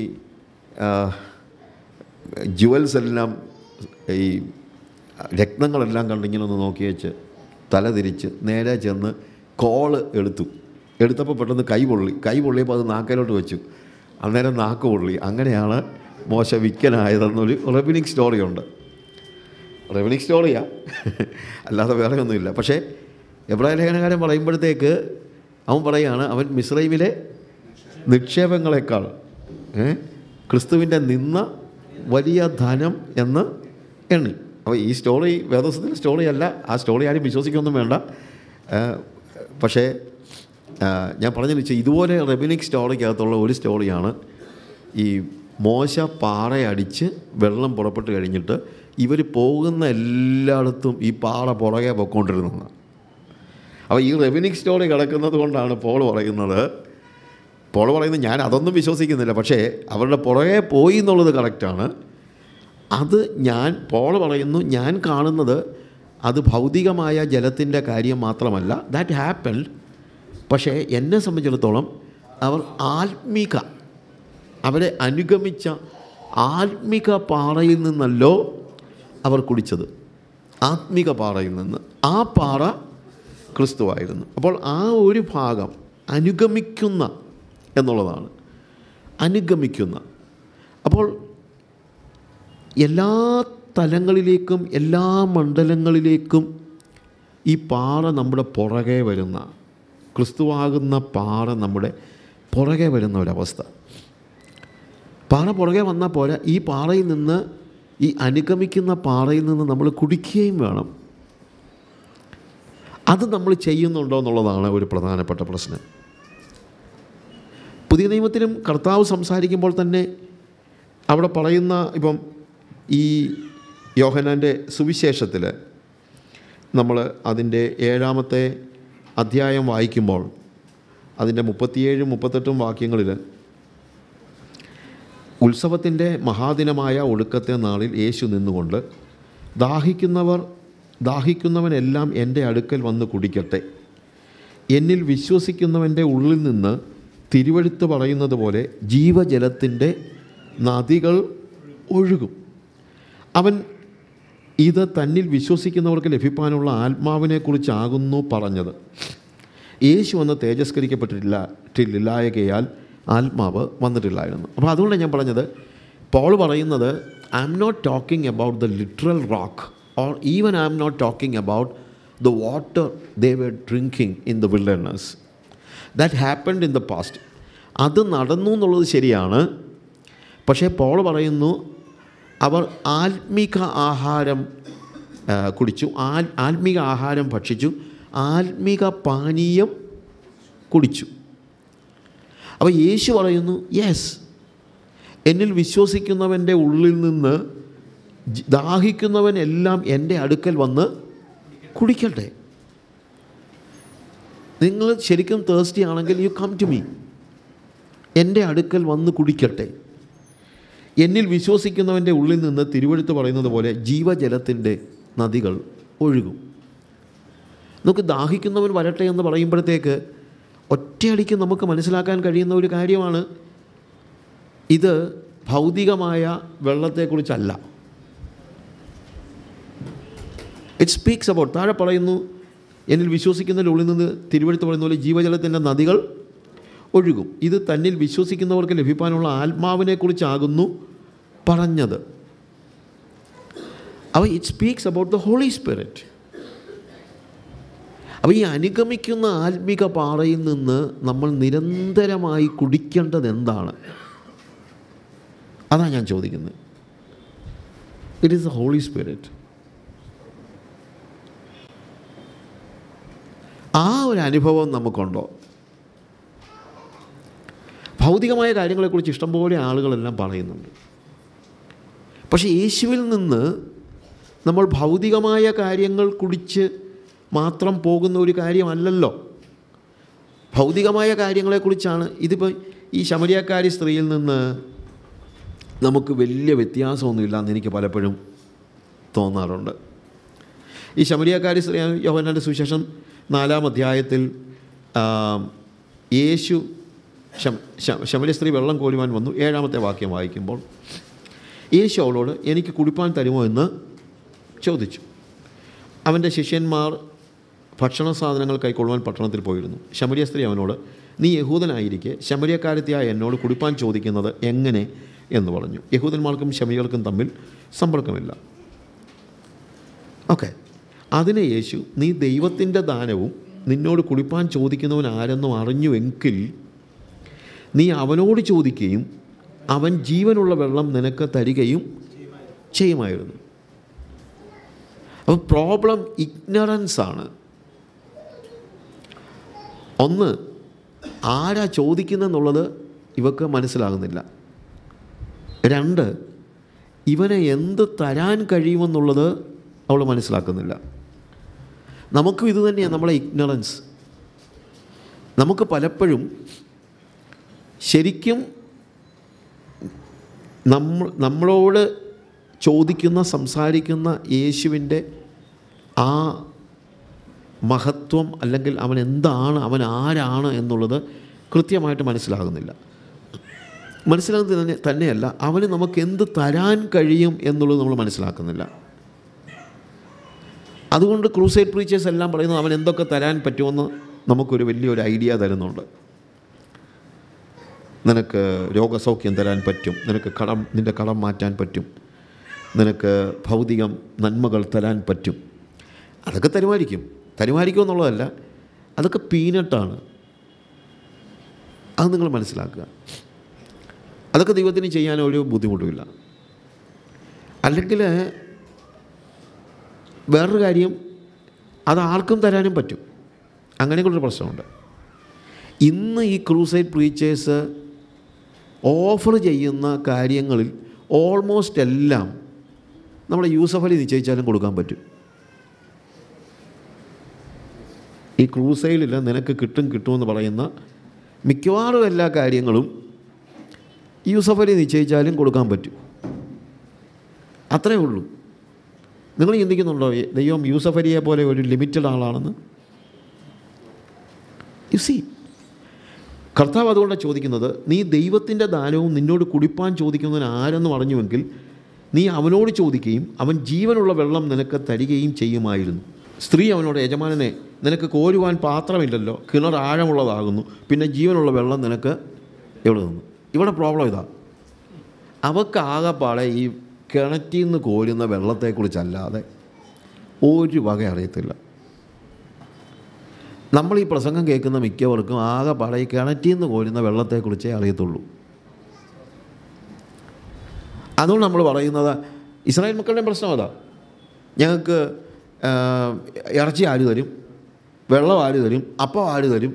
S1: ജുവൽസ് എല്ലാം ഈ രത്നങ്ങളെല്ലാം കണ്ടിങ്ങനെ ഒന്ന് നോക്കി വെച്ച് തല തിരിച്ച് നേരെ ചെന്ന് കോള് എടുത്തു. എടുത്തപ്പോൾ പെട്ടെന്ന് കൈ പൊള്ളി. കൈ പൊള്ളിയപ്പോൾ അത് നാക്കയിലോട്ട് വെച്ചു. അന്നേരം നാക്ക് പൊള്ളി. അങ്ങനെയാണ് മോശ വിക്കനായതെന്നൊരു റബിനിക് സ്റ്റോറിയുണ്ട്. റബിനിക് സ്റ്റോറിയാണ്, അല്ലാതെ വേറെ ഒന്നുമില്ല. പക്ഷേ എബ്രായ ലേഖനകാരൻ പറയുമ്പോഴത്തേക്ക് അവൻ പറയുകയാണ്, അവൻ മിസ്രൈമിലെ നിക്ഷേപങ്ങളെക്കാൾ ക്രിസ്തുവിൻ്റെ നിന്ന വലിയ ധനം എന്ന് എണ്ണി. അപ്പോൾ ഈ സ്റ്റോറി വേദപുസ്തകത്തിലെ സ്റ്റോറിയല്ല. ആ സ്റ്റോറി ആരും വിശ്വസിക്കൊന്നും വേണ്ട. പക്ഷേ ഞാൻ പറഞ്ഞതെന്ന് വെച്ചാൽ ഇതുപോലെ റബിനിക് സ്റ്റോറിക്കകത്തുള്ള ഒരു സ്റ്റോറിയാണ് ഈ മോശ പാറയടിച്ച് വെള്ളം പുറപ്പെട്ട് കഴിഞ്ഞിട്ട് ഇവർ പോകുന്ന എല്ലായിടത്തും ഈ പാറ പുറകെ പൊയ്ക്കൊണ്ടിരുന്നത്. അപ്പോൾ ഈ റബിനിക് സ്റ്റോറി കിടക്കുന്നത് കൊണ്ടാണ് പോൾ പറയുന്നത് പോൾ പറയുന്നത് ഞാൻ അതൊന്നും വിശ്വസിക്കുന്നില്ല, പക്ഷേ അവരുടെ പുറകെ പോയി എന്നുള്ളത് കറക്റ്റാണ്. അത് ഞാൻ പോൾ പറയുന്നു, ഞാൻ കാണുന്നത് അത് ഭൗതികമായ ജലത്തിൻ്റെ കാര്യം മാത്രമല്ല, ദാറ്റ് ഹാപ്പൻഡ്. പക്ഷേ എന്നെ സംബന്ധിച്ചിടത്തോളം അവർ ആത്മീക, അവരെ അനുഗമിച്ച ആത്മീക പാറയിൽ നിന്നല്ലോ അവർ കുടിച്ചത്. ആത്മീക പാറയിൽ നിന്ന്. ആ പാറ ക്രിസ്തുവായിരുന്നു. അപ്പോൾ ആ ഒരു ഭാഗം അനുഗമിക്കുന്ന എന്നുള്ളതാണ്. അനുഗമിക്കുന്ന. അപ്പോൾ എല്ലാ തലങ്ങളിലേക്കും എല്ലാ മണ്ഡലങ്ങളിലേക്കും ഈ പാറ നമ്മുടെ പുറകെ വരുന്ന, ക്രിസ്തുവാകുന്ന പാറ നമ്മുടെ പുറകെ വരുന്ന ഒരവസ്ഥ. പാറ പുറകെ വന്നാൽ പോരാ, ഈ പാറയിൽ നിന്ന്, ഈ അനുഗമിക്കുന്ന പാറയിൽ നിന്ന് നമ്മൾ കുടിക്കുകയും വേണം. അത് നമ്മൾ ചെയ്യുന്നുണ്ടോ എന്നുള്ളതാണ് ഒരു പ്രധാനപ്പെട്ട പ്രശ്നം. പുതിയ നിയമത്തിലും കർത്താവ് സംസാരിക്കുമ്പോൾ തന്നെ അവിടെ പറയുന്ന, ഇപ്പം ഈ യോഹന്നാൻ്റെ സുവിശേഷത്തിൽ നമ്മൾ അതിൻ്റെ ഏഴാമത്തെ അധ്യായം വായിക്കുമ്പോൾ അതിൻ്റെ മുപ്പത്തിയേഴും മുപ്പത്തെട്ടും വാക്യങ്ങളിൽ, ഉത്സവത്തിൻ്റെ മഹാദിനമായ ഒടുക്കത്തെ നാളിൽ യേശു നിന്നുകൊണ്ട്, ദാഹിക്കുന്നവർ ദാഹിക്കുന്നവനെല്ലാം എൻ്റെ അടുക്കൽ വന്ന് കുടിക്കട്ടെ, എന്നിൽ വിശ്വസിക്കുന്നവൻ്റെ ഉള്ളിൽ നിന്ന് തിരുവെഴുത്ത് പറയുന്നത് പോലെ ജീവജലത്തിൻ്റെ നദികൾ ഒഴുകും. അവൻ ഇത് തന്നിൽ വിശ്വസിക്കുന്നവർക്ക് ലഭിക്കാനുള്ള ആത്മാവിനെക്കുറിച്ചാകുന്നു പറഞ്ഞത്. യേശു അന്ന് തേജസ്കരിക്കപ്പെട്ടിട്ടില്ല ില്ലായകയാൽ ആത്മാവ് വന്നിട്ടില്ലായിരുന്നു. അപ്പോൾ അതുകൊണ്ടാണ് ഞാൻ പറഞ്ഞത്, പോൾ പറയുന്നത്, I'm not talking about the literal rock, or even I'm not talking about the water they were drinking in the wilderness. That happened in the past. അത് നടന്നു എന്നുള്ളത് ശരിയാണ്. പക്ഷേ പോൾ പറയുന്നു, അവർ ആത്മീക ആഹാരം കുടിച്ചു, ആത്മീക ആഹാരം ഭക്ഷിച്ചു, ആത്മീക പാനീയം കുടിച്ചു. അപ്പോൾ യേശു പറയുന്നു, യെസ്, എന്നിൽ വിശ്വസിക്കുന്നവൻ്റെ ഉള്ളിൽ നിന്ന് ദാഹിക്കുന്നവൻ എല്ലാം എൻ്റെ അടുക്കൽ വന്ന് കുടിക്കട്ടെ. നിങ്ങൾ ശരിക്കും തേഴ്സ്റ്റി ആണെങ്കിൽ യു കം ടു മീ, എൻ്റെ അടുക്കൽ വന്ന് കുടിക്കട്ടെ. എന്നിൽ വിശ്വസിക്കുന്നവൻ്റെ ഉള്ളിൽ നിന്ന് തിരുവെഴുത്ത് പറയുന്നത് പോലെ ജീവജലത്തിൻ്റെ നദികൾ ഒഴുകും. നമുക്ക് ദാഹിക്കുന്നവൻ വരട്ടെ എന്ന് പറയുമ്പോഴത്തേക്ക് ഒറ്റയടിക്ക് നമുക്ക് മനസ്സിലാക്കാൻ കഴിയുന്ന ഒരു കാര്യമാണ്, ഇത് ഭൗതികമായ വെള്ളത്തെക്കുറിച്ചല്ല. ഇറ്റ് സ്പീക്സ് അബൌട്ട്, താഴെ പറയുന്നു, എന്നിൽ വിശ്വസിക്കുന്നതിൻ്റെ ഉള്ളിൽ നിന്ന് തിരുവെഴുത്ത് പറയുന്ന പോലെ ജീവജലത്തിൻ്റെ നദികൾ ഒഴുകും. ഇത് തന്നിൽ വിശ്വസിക്കുന്നവർക്ക് ലഭിക്കാനുള്ള ആത്മാവിനെക്കുറിച്ചാകുന്നു പറഞ്ഞത്. അപ്പോൾ it speaks about the Holy Spirit. അപ്പോൾ ഈ അനുഗമിക്കുന്ന ആത്മിക പാറയിൽ നിന്ന് നമ്മൾ നിരന്തരമായി കുടിക്കേണ്ടത് എന്താണ്? അതാണ് ഞാൻ ചോദിക്കുന്നത്. It is the Holy Spirit. ആ ഒരു അനുഭവം നമുക്കുണ്ടോ? ഭൗതികമായ കാര്യങ്ങളെക്കുറിച്ച് ഇഷ്ടംപോലെ ആളുകളെല്ലാം പറയുന്നുണ്ട്. പക്ഷേ യേശുവിൽ നിന്ന് നമ്മൾ ഭൗതികമായ കാര്യങ്ങൾ കുടിച്ച് മാത്രം പോകുന്ന ഒരു കാര്യമല്ലല്ലോ. ഭൗതികമായ കാര്യങ്ങളെക്കുറിച്ചാണ്. ഇതിപ്പോൾ ഈ ശമരിയക്കാരി സ്ത്രീയിൽ നിന്ന് നമുക്ക് വലിയ വ്യത്യാസമൊന്നുമില്ലെന്ന് എനിക്ക് പലപ്പോഴും തോന്നാറുണ്ട്. ഈ ശമരിയക്കാരി സ്ത്രീ, യോഹന്നാൻ്റെ സുവിശേഷം നാലാം അധ്യായത്തിൽ യേശു ശമരിയ സ്ത്രീ വെള്ളം കോരുവാൻ വന്നു. ഏഴാമത്തെ വാക്യം വായിക്കുമ്പോൾ യേശു അവളോട്, എനിക്ക് കുടിപ്പാൻ തരുമോ എന്ന് ചോദിച്ചു. അവൻ്റെ ശിഷ്യന്മാർ ഭക്ഷണ സാധനങ്ങൾ കൈക്കൊള്ളുവാൻ പട്ടണത്തിൽ പോയിരുന്നു. ശമരിയ സ്ത്രീ അവനോട്, നീ യഹൂദനായിരിക്കെ ശമരിയക്കാരത്തിയായ എന്നോട് കുടിപ്പാൻ ചോദിക്കുന്നത് എങ്ങനെ എന്ന് പറഞ്ഞു. യഹൂദന്മാർക്കും ശമരികൾക്കും തമ്മിൽ സമ്പർക്കമില്ല. ഓക്കെ. അതിനെ യേശു, നീ ദൈവത്തിൻ്റെ ദാനവും നിന്നോട് കുടിപ്പാൻ ചോദിക്കുന്നവൻ ആരെന്നും അറിഞ്ഞുവെങ്കിൽ നീ അവനോട് ചോദിക്കുകയും അവൻ ജീവനുള്ള വെള്ളം നിനക്ക് തരികയും ചെയ്യുമായിരുന്നു. അപ്പോൾ പ്രോബ്ലം ഇഗ്നറൻസാണ്. ഒന്ന്, ആരാ ചോദിക്കുന്നെന്നുള്ളത് ഇവക്ക് മനസ്സിലാകുന്നില്ല. രണ്ട്, ഇവനെ എന്ത് തരാൻ കഴിയുമെന്നുള്ളത് അവൾ മനസ്സിലാക്കുന്നില്ല. നമുക്കും ഇത് തന്നെയാണ് നമ്മളെ ഇഗ്നറൻസ്. നമുക്ക് പലപ്പോഴും ശരിക്കും നമ്മൾ നമ്മളോട് ചോദിക്കുന്ന സംസാരിക്കുന്ന യേശുവിൻ്റെ ആ മഹത്വം, അല്ലെങ്കിൽ അവൻ എന്താണ്, അവൻ ആരാണ് എന്നുള്ളത് കൃത്യമായിട്ട് മനസ്സിലാകുന്നില്ല. മനസ്സിലാകുന്നത് തന്നെ തന്നെയല്ല അവന് നമുക്ക് എന്ത് തരാൻ കഴിയും എന്നുള്ളത് നമ്മൾ മനസ്സിലാക്കുന്നില്ല. അതുകൊണ്ട് ക്രൂസൈഡ് പ്രീച്ചേഴ്സ് എല്ലാം പറയുന്നത് അവൻ എന്തൊക്കെ തരാൻ പറ്റുമെന്ന് നമുക്കൊരു വലിയൊരു ഐഡിയ തരുന്നുണ്ട്. നിനക്ക് രോഗസൗഖ്യം തരാൻ പറ്റും, നിനക്ക് കടം നിൻ്റെ കടം മാറ്റാൻ പറ്റും, നിനക്ക് ഭൗതികം നന്മകൾ തരാൻ പറ്റും. അതൊക്കെ തരുമായിരിക്കും. തരുമായിരിക്കും എന്നുള്ളതല്ല, അതൊക്കെ പീനട്ടാണ്. അത് നിങ്ങൾ മനസ്സിലാക്കുക. അതൊക്കെ ദൈവത്തിന് ചെയ്യാൻ ഒരു ബുദ്ധിമുട്ടുമില്ല. അല്ലെങ്കിൽ വേറൊരു കാര്യം, അത് ആർക്കും തരാനും പറ്റും. അങ്ങനെയുള്ളൊരു പ്രശ്നമുണ്ട്. ഇന്ന് ഈ ക്രൂസൈഡ് പ്രീച്ചേഴ്സ് ഓഫർ ചെയ്യുന്ന കാര്യങ്ങളിൽ ഓൾമോസ്റ്റ് എല്ലാം നമ്മുടെ യൂസഫ് അലി നിശ്ചയിച്ചാലും കൊടുക്കാൻ പറ്റും. ഈ ക്രൂസൈഡിൽ നിനക്ക് കിട്ടും കിട്ടുമെന്ന് പറയുന്ന മിക്കവാറും എല്ലാ കാര്യങ്ങളും യൂസഫ് അലി നിശ്ചയിച്ചാലും കൊടുക്കാൻ പറ്റും. അത്രയേ ഉള്ളൂ. നിങ്ങൾ ചിന്തിക്കുന്നുണ്ടോ ദൈവം യൂസഫ് അലിയെ പോലെ ഒരു ലിമിറ്റഡ് ആളാണെന്ന്? യു സി, കർത്താവ് അതുകൊണ്ടാണ് ചോദിക്കുന്നത്, നീ ദൈവത്തിൻ്റെ ദാനവും നിന്നോട് കുടിപ്പാൻ ചോദിക്കുന്നതിന് ആരെന്ന് പറഞ്ഞുവെങ്കിൽ നീ അവനോട് ചോദിക്കുകയും അവൻ ജീവനുള്ള വെള്ളം നിനക്ക് തരികയും ചെയ്യുമായിരുന്നു. സ്ത്രീ അവനോട്, യജമാനനെ, നിനക്ക് കോരുവാൻ പാത്രമില്ലല്ലോ, കിണർ ആഴമുള്ളതാകുന്നു, പിന്നെ ജീവനുള്ള വെള്ളം നിനക്ക് എവിടെ നിന്ന്? ഇവിടെ പ്രോബ്ലം ഇതാ, അവർക്ക് ആകെപ്പാടെ ഈ കിണറ്റിൽ നിന്ന് കോരുന്ന വെള്ളത്തെക്കുറിച്ചല്ലാതെ ഒരു വക അറിയത്തില്ല. നമ്മൾ ഈ പ്രസംഗം കേൾക്കുന്ന മിക്കവർക്കും ആകെപ്പാടെ ഈ കിണറ്റിൽ നിന്ന് കോരുന്ന വെള്ളത്തെക്കുറിച്ചേ അറിയത്തുള്ളൂ. അതുകൊണ്ട് നമ്മൾ പറയുന്നത്, ഇസ്രായേൽ മക്കളുടെ പ്രശ്നം അതാ, ഞങ്ങൾക്ക് ഇറച്ചി ആര് തരും, വെള്ളം ആര് തരും, അപ്പം ആര് തരും.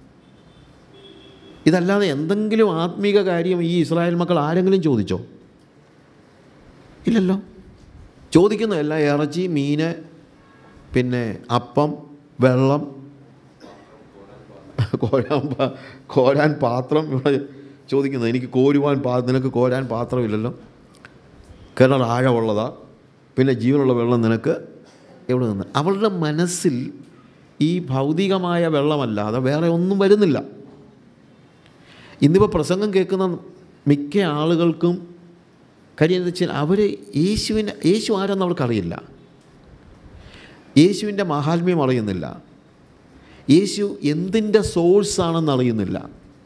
S1: ഇതല്ലാതെ എന്തെങ്കിലും ആത്മീക കാര്യം ഈ ഇസ്രായേൽ മക്കൾ ആരെങ്കിലും ചോദിച്ചോ? ഇല്ലല്ലോ. ചോദിക്കുന്നതല്ല ഇറച്ചി, മീന്, പിന്നെ അപ്പം, വെള്ളം, കോരാൻ കോരാൻ പാത്രം. ഇവിടെ ചോദിക്കുന്നത്, എനിക്ക് കോരുവാൻ പാ നിനക്ക് കോരാൻ പാത്രമില്ലല്ലോ, കിണർ ആഴമുള്ളതാ, പിന്നെ ജീവനുള്ള വെള്ളം നിനക്ക് എവിടെ നിന്ന്? അവളുടെ മനസ്സിൽ ഈ ഭൗതികമായ വെള്ളമല്ലാതെ വേറെ ഒന്നും വരുന്നില്ല. ഇന്നിപ്പോൾ പ്രസംഗം കേൾക്കുന്ന മിക്ക ആളുകൾക്കും കാര്യം എന്താ വെച്ചാൽ അവർ യേശുവിനെ യേശു ആരെന്ന് അവർക്കറിയില്ല, യേശുവിൻ്റെ മഹാത്മ്യം അറിയുന്നില്ല, യേശു എന്തിൻ്റെ സോഴ്സാണെന്ന് അറിയുന്നില്ല.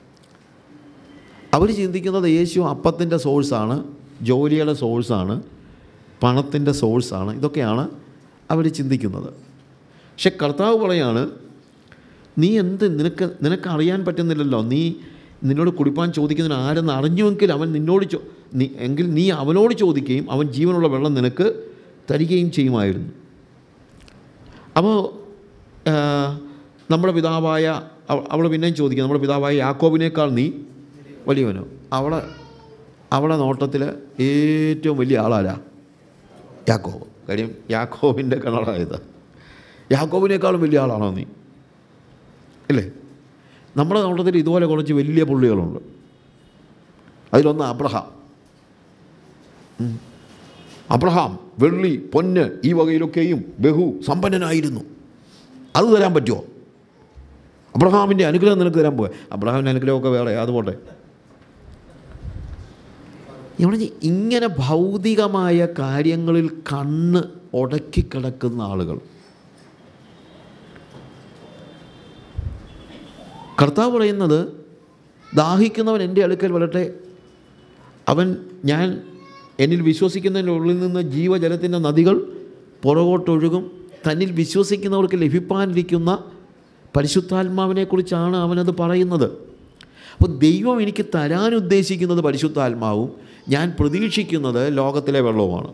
S1: അവർ ചിന്തിക്കുന്നത് യേശു അപ്പത്തിൻ്റെ സോഴ്സാണ്, ജോലിയുടെ സോഴ്സാണ്, പണത്തിൻ്റെ സോഴ്സാണ്. ഇതൊക്കെയാണ് അവർ ചിന്തിക്കുന്നത്. പക്ഷെ കർത്താവ് പറയാണ്, നീ എന്ത് നിനക്ക് നിനക്ക് അറിയാൻ പറ്റുന്നില്ലല്ലോ, നീ നിന്നോട് കുടിപ്പാൻ ചോദിക്കുന്നതിന് ആരെന്ന് അറിഞ്ഞുവെങ്കിൽ അവൻ നിന്നോട് ചോ നീ എങ്കിൽ നീ അവനോട് ചോദിക്കുകയും അവൻ ജീവനുള്ള വെള്ളം നിനക്ക് തരികയും ചെയ്യുമായിരുന്നു. അപ്പോൾ നമ്മുടെ പിതാവായ അവൾ പിന്നെയും ചോദിക്കുക, നമ്മുടെ പിതാവായ യാക്കോബിനേക്കാൾ നീ വലിയവനോ? അവളെ അവളെ നോട്ടത്തിൽ ഏറ്റവും വലിയ ആളാരാ? യാക്കോബ്. കാര്യം യാക്കോബിൻ്റെ കിണറായത്. യാക്കോബിനേക്കാളും വലിയ ആളാണോ നീ? ഇല്ലേ? നമ്മുടെ നോട്ടത്തിൽ ഇതുപോലെ കുറച്ച് വലിയ പുള്ളികളുണ്ട്. അതിലൊന്ന് അബ്രഹാം. അബ്രഹാം വെള്ളി, പൊന്ന്, ഈ വകയിലൊക്കെയും ബഹു സമ്പന്നനായിരുന്നു. അത് തരാൻ പറ്റുമോ? അബ്രഹാമിൻ്റെ അനുഗ്രഹം നിനക്ക് തരാൻ പോവുക? അബ്രഹാമിൻ്റെ അനുഗ്രഹമൊക്കെ വേറെ, അതുപോട്ടെ. ഇവിടെ ഇങ്ങനെ ഭൗതികമായ കാര്യങ്ങളിൽ കണ്ണ് ഉടക്കിക്കിടക്കുന്ന ആളുകൾ. കർത്താവ് പറയുന്നത്, ദാഹിക്കുന്നവൻ എൻ്റെ അടുക്കൽ വരട്ടെ, അവൻ ഞാൻ എന്നിൽ വിശ്വസിക്കുന്നതിൻ്റെ ഉള്ളിൽ നിന്ന് ജീവജലത്തിൻ്റെ നദികൾ പുറകോട്ടൊഴുകും. തന്നിൽ വിശ്വസിക്കുന്നവർക്ക് ലഭിപ്പാനിരിക്കുന്ന പരിശുദ്ധാത്മാവിനെക്കുറിച്ചാണ് അവനത് പറയുന്നത്. അപ്പോൾ ദൈവം എനിക്ക് തരാൻ ഉദ്ദേശിക്കുന്നത് പരിശുദ്ധാത്മാവും ഞാൻ പ്രതീക്ഷിക്കുന്നത് ലോകത്തിലെ വെള്ളവുമാണ്.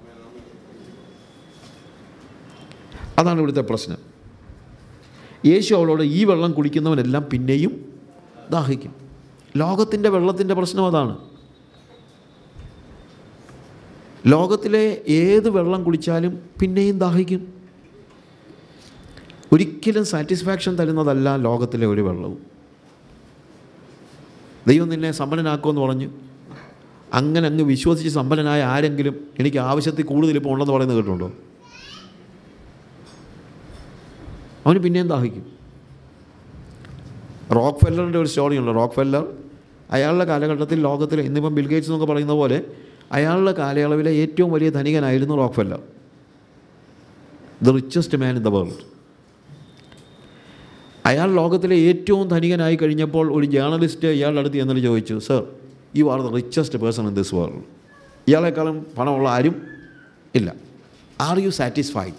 S1: അതാണ് ഇവിടുത്തെ പ്രശ്നം. യേശു അവളോട്, ഈ വെള്ളം കുടിക്കുന്നവനെല്ലാം പിന്നെയും ദാഹിക്കും. ലോകത്തിൻ്റെ വെള്ളത്തിൻ്റെ പ്രശ്നം അതാണ്. ലോകത്തിലെ ഏത് വെള്ളം കുടിച്ചാലും പിന്നെയും ദാഹിക്കും. ഒരിക്കലും സാറ്റിസ്ഫാക്ഷൻ തരുന്നതല്ല ലോകത്തിലെ ഒരു വെള്ളവും. ദൈവം നിന്നെ സമ്പന്നനാക്കുമെന്ന് പറഞ്ഞു അങ്ങനെ അങ്ങ് വിശ്വസിച്ച് സമ്പന്നനായ ആരെങ്കിലും എനിക്ക് ആവശ്യത്തിൽ കൂടുതൽ ഇപ്പോൾ ഉണ്ടെന്ന് പറയുന്നത് കേട്ടുണ്ടോ? അവന് പിന്നെയും ദാഹിക്കും. റോക്ക് ഫെല്ലറിൻ്റെ ഒരു സ്റ്റോറിയുണ്ട്. റോക്ക് ഫെല്ലർ അയാളുടെ കാലഘട്ടത്തിൽ ലോകത്തിൽ ഇന്നിപ്പം ബിൽഗേറ്റ്സ് എന്നൊക്കെ പറയുന്ന പോലെ അയാളുടെ കാലയളവിലെ ഏറ്റവും വലിയ ധനികനായിരുന്നു Rockefeller, the richest man in the world. അയാൾ ലോകത്തിലെ ഏറ്റവും ധനികനായി കഴിഞ്ഞപ്പോൾ ഒരു ജേർണലിസ്റ്റ് ഇയാളുടെ അടുത്ത് എന്നിട്ട് ചോദിച്ചു, sir you are the richest person in this world, ഇയാളെക്കാളും പണമുള്ള ആരും ഇല്ല, ആർ യു സാറ്റിസ്ഫൈഡ്?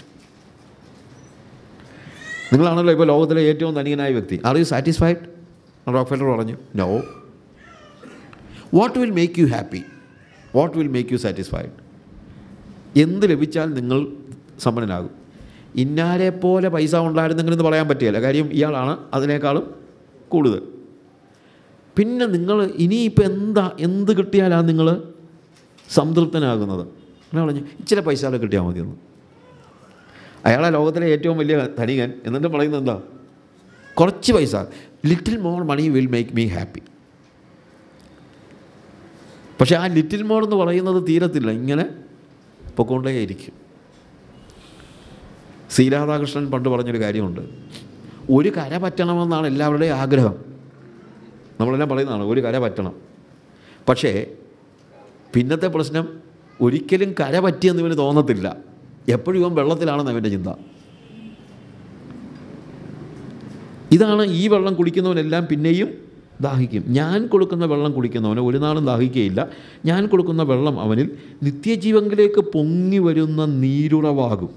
S1: നിങ്ങളാണല്ലോ ഇപ്പോൾ ലോകത്തിലെ ഏറ്റവും ധനികനായ വ്യക്തി, are you satisfied? Rockefeller പറഞ്ഞു, no. What will make you happy? What will make you satisfied? എന്ത് ലഭിച്ചാൽ നിങ്ങൾ സമ്പന്നനാകും? ഇന്നാരെ പോലെ പൈസ ഉണ്ടായിരുന്നെങ്കിലെന്ന് പറയാൻ പറ്റുകയില്ല, കാര്യം ഇയാളാണ് അതിനേക്കാളും കൂടുതൽ. പിന്നെ നിങ്ങൾ ഇനിയിപ്പോൾ എന്താ എന്ത് കിട്ടിയാലാണ് നിങ്ങൾ സംതൃപ്തനാകുന്നത്? അങ്ങനെ പറഞ്ഞു ഇച്ചിരി പൈസ കിട്ടിയാൽ മതിയെന്ന്. അയാളെ ലോകത്തിലെ ഏറ്റവും വലിയ ധനികൻ, എന്നിട്ട് പറയുന്നത് എന്താ? കുറച്ച് പൈസ, little more money will make me happy. പക്ഷേ ആ ലിറ്റിൽ മോർ എന്ന് പറയുന്നത് തീരത്തില്ല, ഇങ്ങനെ പൊക്കോണ്ടേയിരിക്കും. സി രാധാകൃഷ്ണൻ പണ്ട് പറഞ്ഞൊരു കാര്യമുണ്ട്, ഒരു കര പറ്റണമെന്നാണ് എല്ലാവരുടെയും ആഗ്രഹം. നമ്മളെല്ലാം പറയുന്നതാണ് ഒരു കര പറ്റണം. പക്ഷേ പിന്നത്തെ പ്രശ്നം, ഒരിക്കലും കര പറ്റിയെന്ന് ഇവന് തോന്നത്തില്ല, എപ്പോഴും ഇവൻ വെള്ളത്തിലാണെന്ന് അവൻ്റെ ചിന്ത. ഇതാണ് ഈ വെള്ളം കുടിക്കുന്നവനെല്ലാം പിന്നെയും ദാഹിക്കും. ഞാൻ കൊടുക്കുന്ന വെള്ളം കുടിക്കുന്നവന് ഒരു നാളും ദാഹിക്കുകയില്ല. ഞാൻ കൊടുക്കുന്ന വെള്ളം അവനിൽ നിത്യജീവനിലേക്ക് പൊങ്ങി വരുന്ന നീരുറവാകും.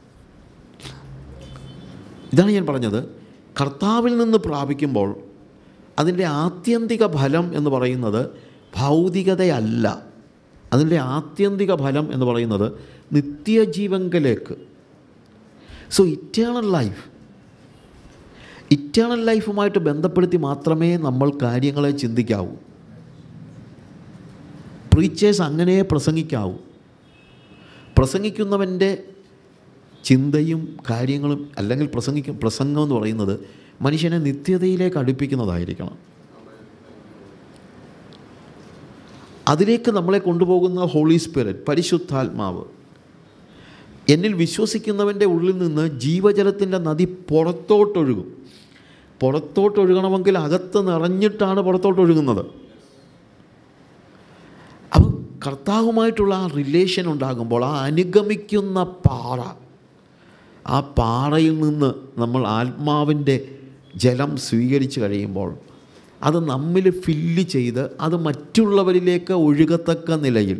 S1: ഇതാണ് ഞാൻ പറഞ്ഞത്. കർത്താവിൽ നിന്ന് പ്രാപിക്കുമ്പോൾ അതിൻ്റെ ആത്യന്തിക ഫലം എന്ന് പറയുന്നത് ഭൗതികതയല്ല. അതിൻ്റെ ആത്യന്തിക ഫലം എന്ന് പറയുന്നത് നിത്യജീവനിലേക്ക്. സോ ഇറ്റേണൽ ലൈഫ്, ഇറ്റേണൽ ലൈഫുമായിട്ട് ബന്ധപ്പെടുത്തി മാത്രമേ നമ്മൾ കാര്യങ്ങളെ ചിന്തിക്കാവൂ. പ്രീച്ചേഴ്സ് അങ്ങനെ പ്രസംഗിക്കാവൂ. പ്രസംഗിക്കുന്നവൻ്റെ ചിന്തയും കാര്യങ്ങളും, അല്ലെങ്കിൽ പ്രസംഗിക്കും പ്രസംഗം എന്ന് പറയുന്നത് മനുഷ്യനെ നിത്യതയിലേക്ക് അടുപ്പിക്കുന്നതായിരിക്കണം. അതിലേക്ക് നമ്മളെ കൊണ്ടുപോകുന്ന ഹോളി സ്പിരിറ്റ്, പരിശുദ്ധാത്മാവ്. എന്നിൽ വിശ്വസിക്കുന്നവൻ്റെ ഉള്ളിൽ നിന്ന് ജീവജലത്തിൻ്റെ നദി പുറത്തോട്ടൊഴുകും. പുറത്തോട്ടൊഴുകണമെങ്കിൽ അകത്ത് നിറഞ്ഞിട്ടാണ് പുറത്തോട്ടൊഴുകുന്നത്. അപ്പം കർത്താവുമായിട്ടുള്ള ആ റിലേഷൻ ഉണ്ടാകുമ്പോൾ, ആ അനുഗമിക്കുന്ന പാറ, ആ പാറയിൽ നിന്ന് നമ്മൾ ആത്മാവിൻ്റെ ജലം സ്വീകരിച്ച് കഴിയുമ്പോൾ അത് നമ്മിൽ ഫില്ല് ചെയ്ത് അത് മറ്റുള്ളവരിലേക്ക് ഒഴുകത്തക്ക നിലയിൽ.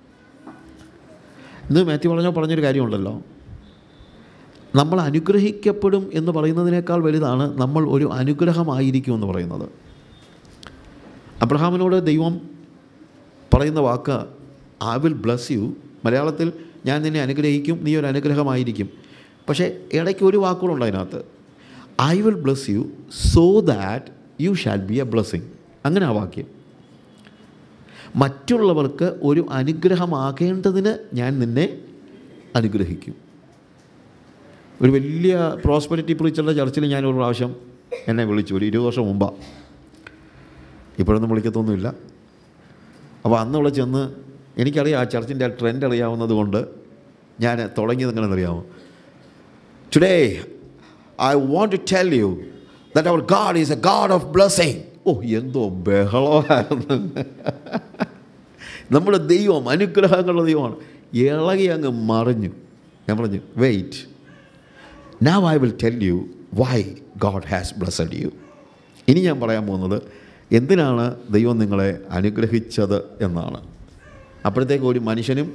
S1: ഇന്ന് മാത്യു പറഞ്ഞോ പറഞ്ഞൊരു കാര്യമുണ്ടല്ലോ, നമ്മൾ അനുഗ്രഹിക്കപ്പെടും എന്ന് പറയുന്നതിനേക്കാൾ വലുതാണ് നമ്മൾ ഒരു അനുഗ്രഹമായിരിക്കും എന്ന് പറയുന്നത്. അബ്രഹാമിനോട് ദൈവം പറയുന്ന വാക്ക് ഐ വിൽ ബ്ലസ് യു, മലയാളത്തിൽ ഞാൻ നിന്നെ അനുഗ്രഹിക്കും, നീ ഒരു അനുഗ്രഹമായിരിക്കും. പക്ഷേ ഇടയ്ക്ക് ഒരു വാക്കുകളുണ്ട് അതിനകത്ത്, I will bless you so that you shall be a blessing. അങ്ങനെ ആ വാക്യം. മറ്റുള്ളവർക്ക് ഒരു അനുഗ്രഹമാകേണ്ടതിന് ഞാൻ നിന്നെ അനുഗ്രഹിക്കും. ഒരു വലിയ പ്രോസ്പെരിറ്റി പ്രീച്ചറുടെ ചർച്ചിൽ ഞാൻ ഒരു പ്രാവശ്യം എന്നെ വിളിച്ചു, ഒരു ഇരുപത് വർഷം മുമ്പാണ്. ഇപ്പോഴൊന്നും വിളിക്കത്തൊന്നുമില്ല. അപ്പോൾ അന്നുള്ള ചെന്ന്, എനിക്കറിയാം ആ ചർച്ചിൻ്റെ ആ ട്രെൻഡ് അറിയാവുന്നത് കൊണ്ട് ഞാൻ തുടങ്ങിയത് എങ്ങനെയെന്നറിയാമോ? Today I want to tell you that our God is a God of blessing. ഓ എന്തോ ബഹളമായിരുന്നു. നമ്മുടെ ദൈവം അനുഗ്രഹങ്ങളുടെ ദൈവമാണ്. ഇളകി അങ്ങ് മറിഞ്ഞു. ഞാൻ പറഞ്ഞു wait, now I will tell you why God has blessed you. ഇനി ഞാൻ പറയാൻ പോകുന്നത് എന്തിനാണ് ദൈവം നിങ്ങളെ അനുഗ്രഹിച്ചത് എന്നാണ്. അപ്പോഴത്തേക്ക് ഒരു മനുഷ്യനും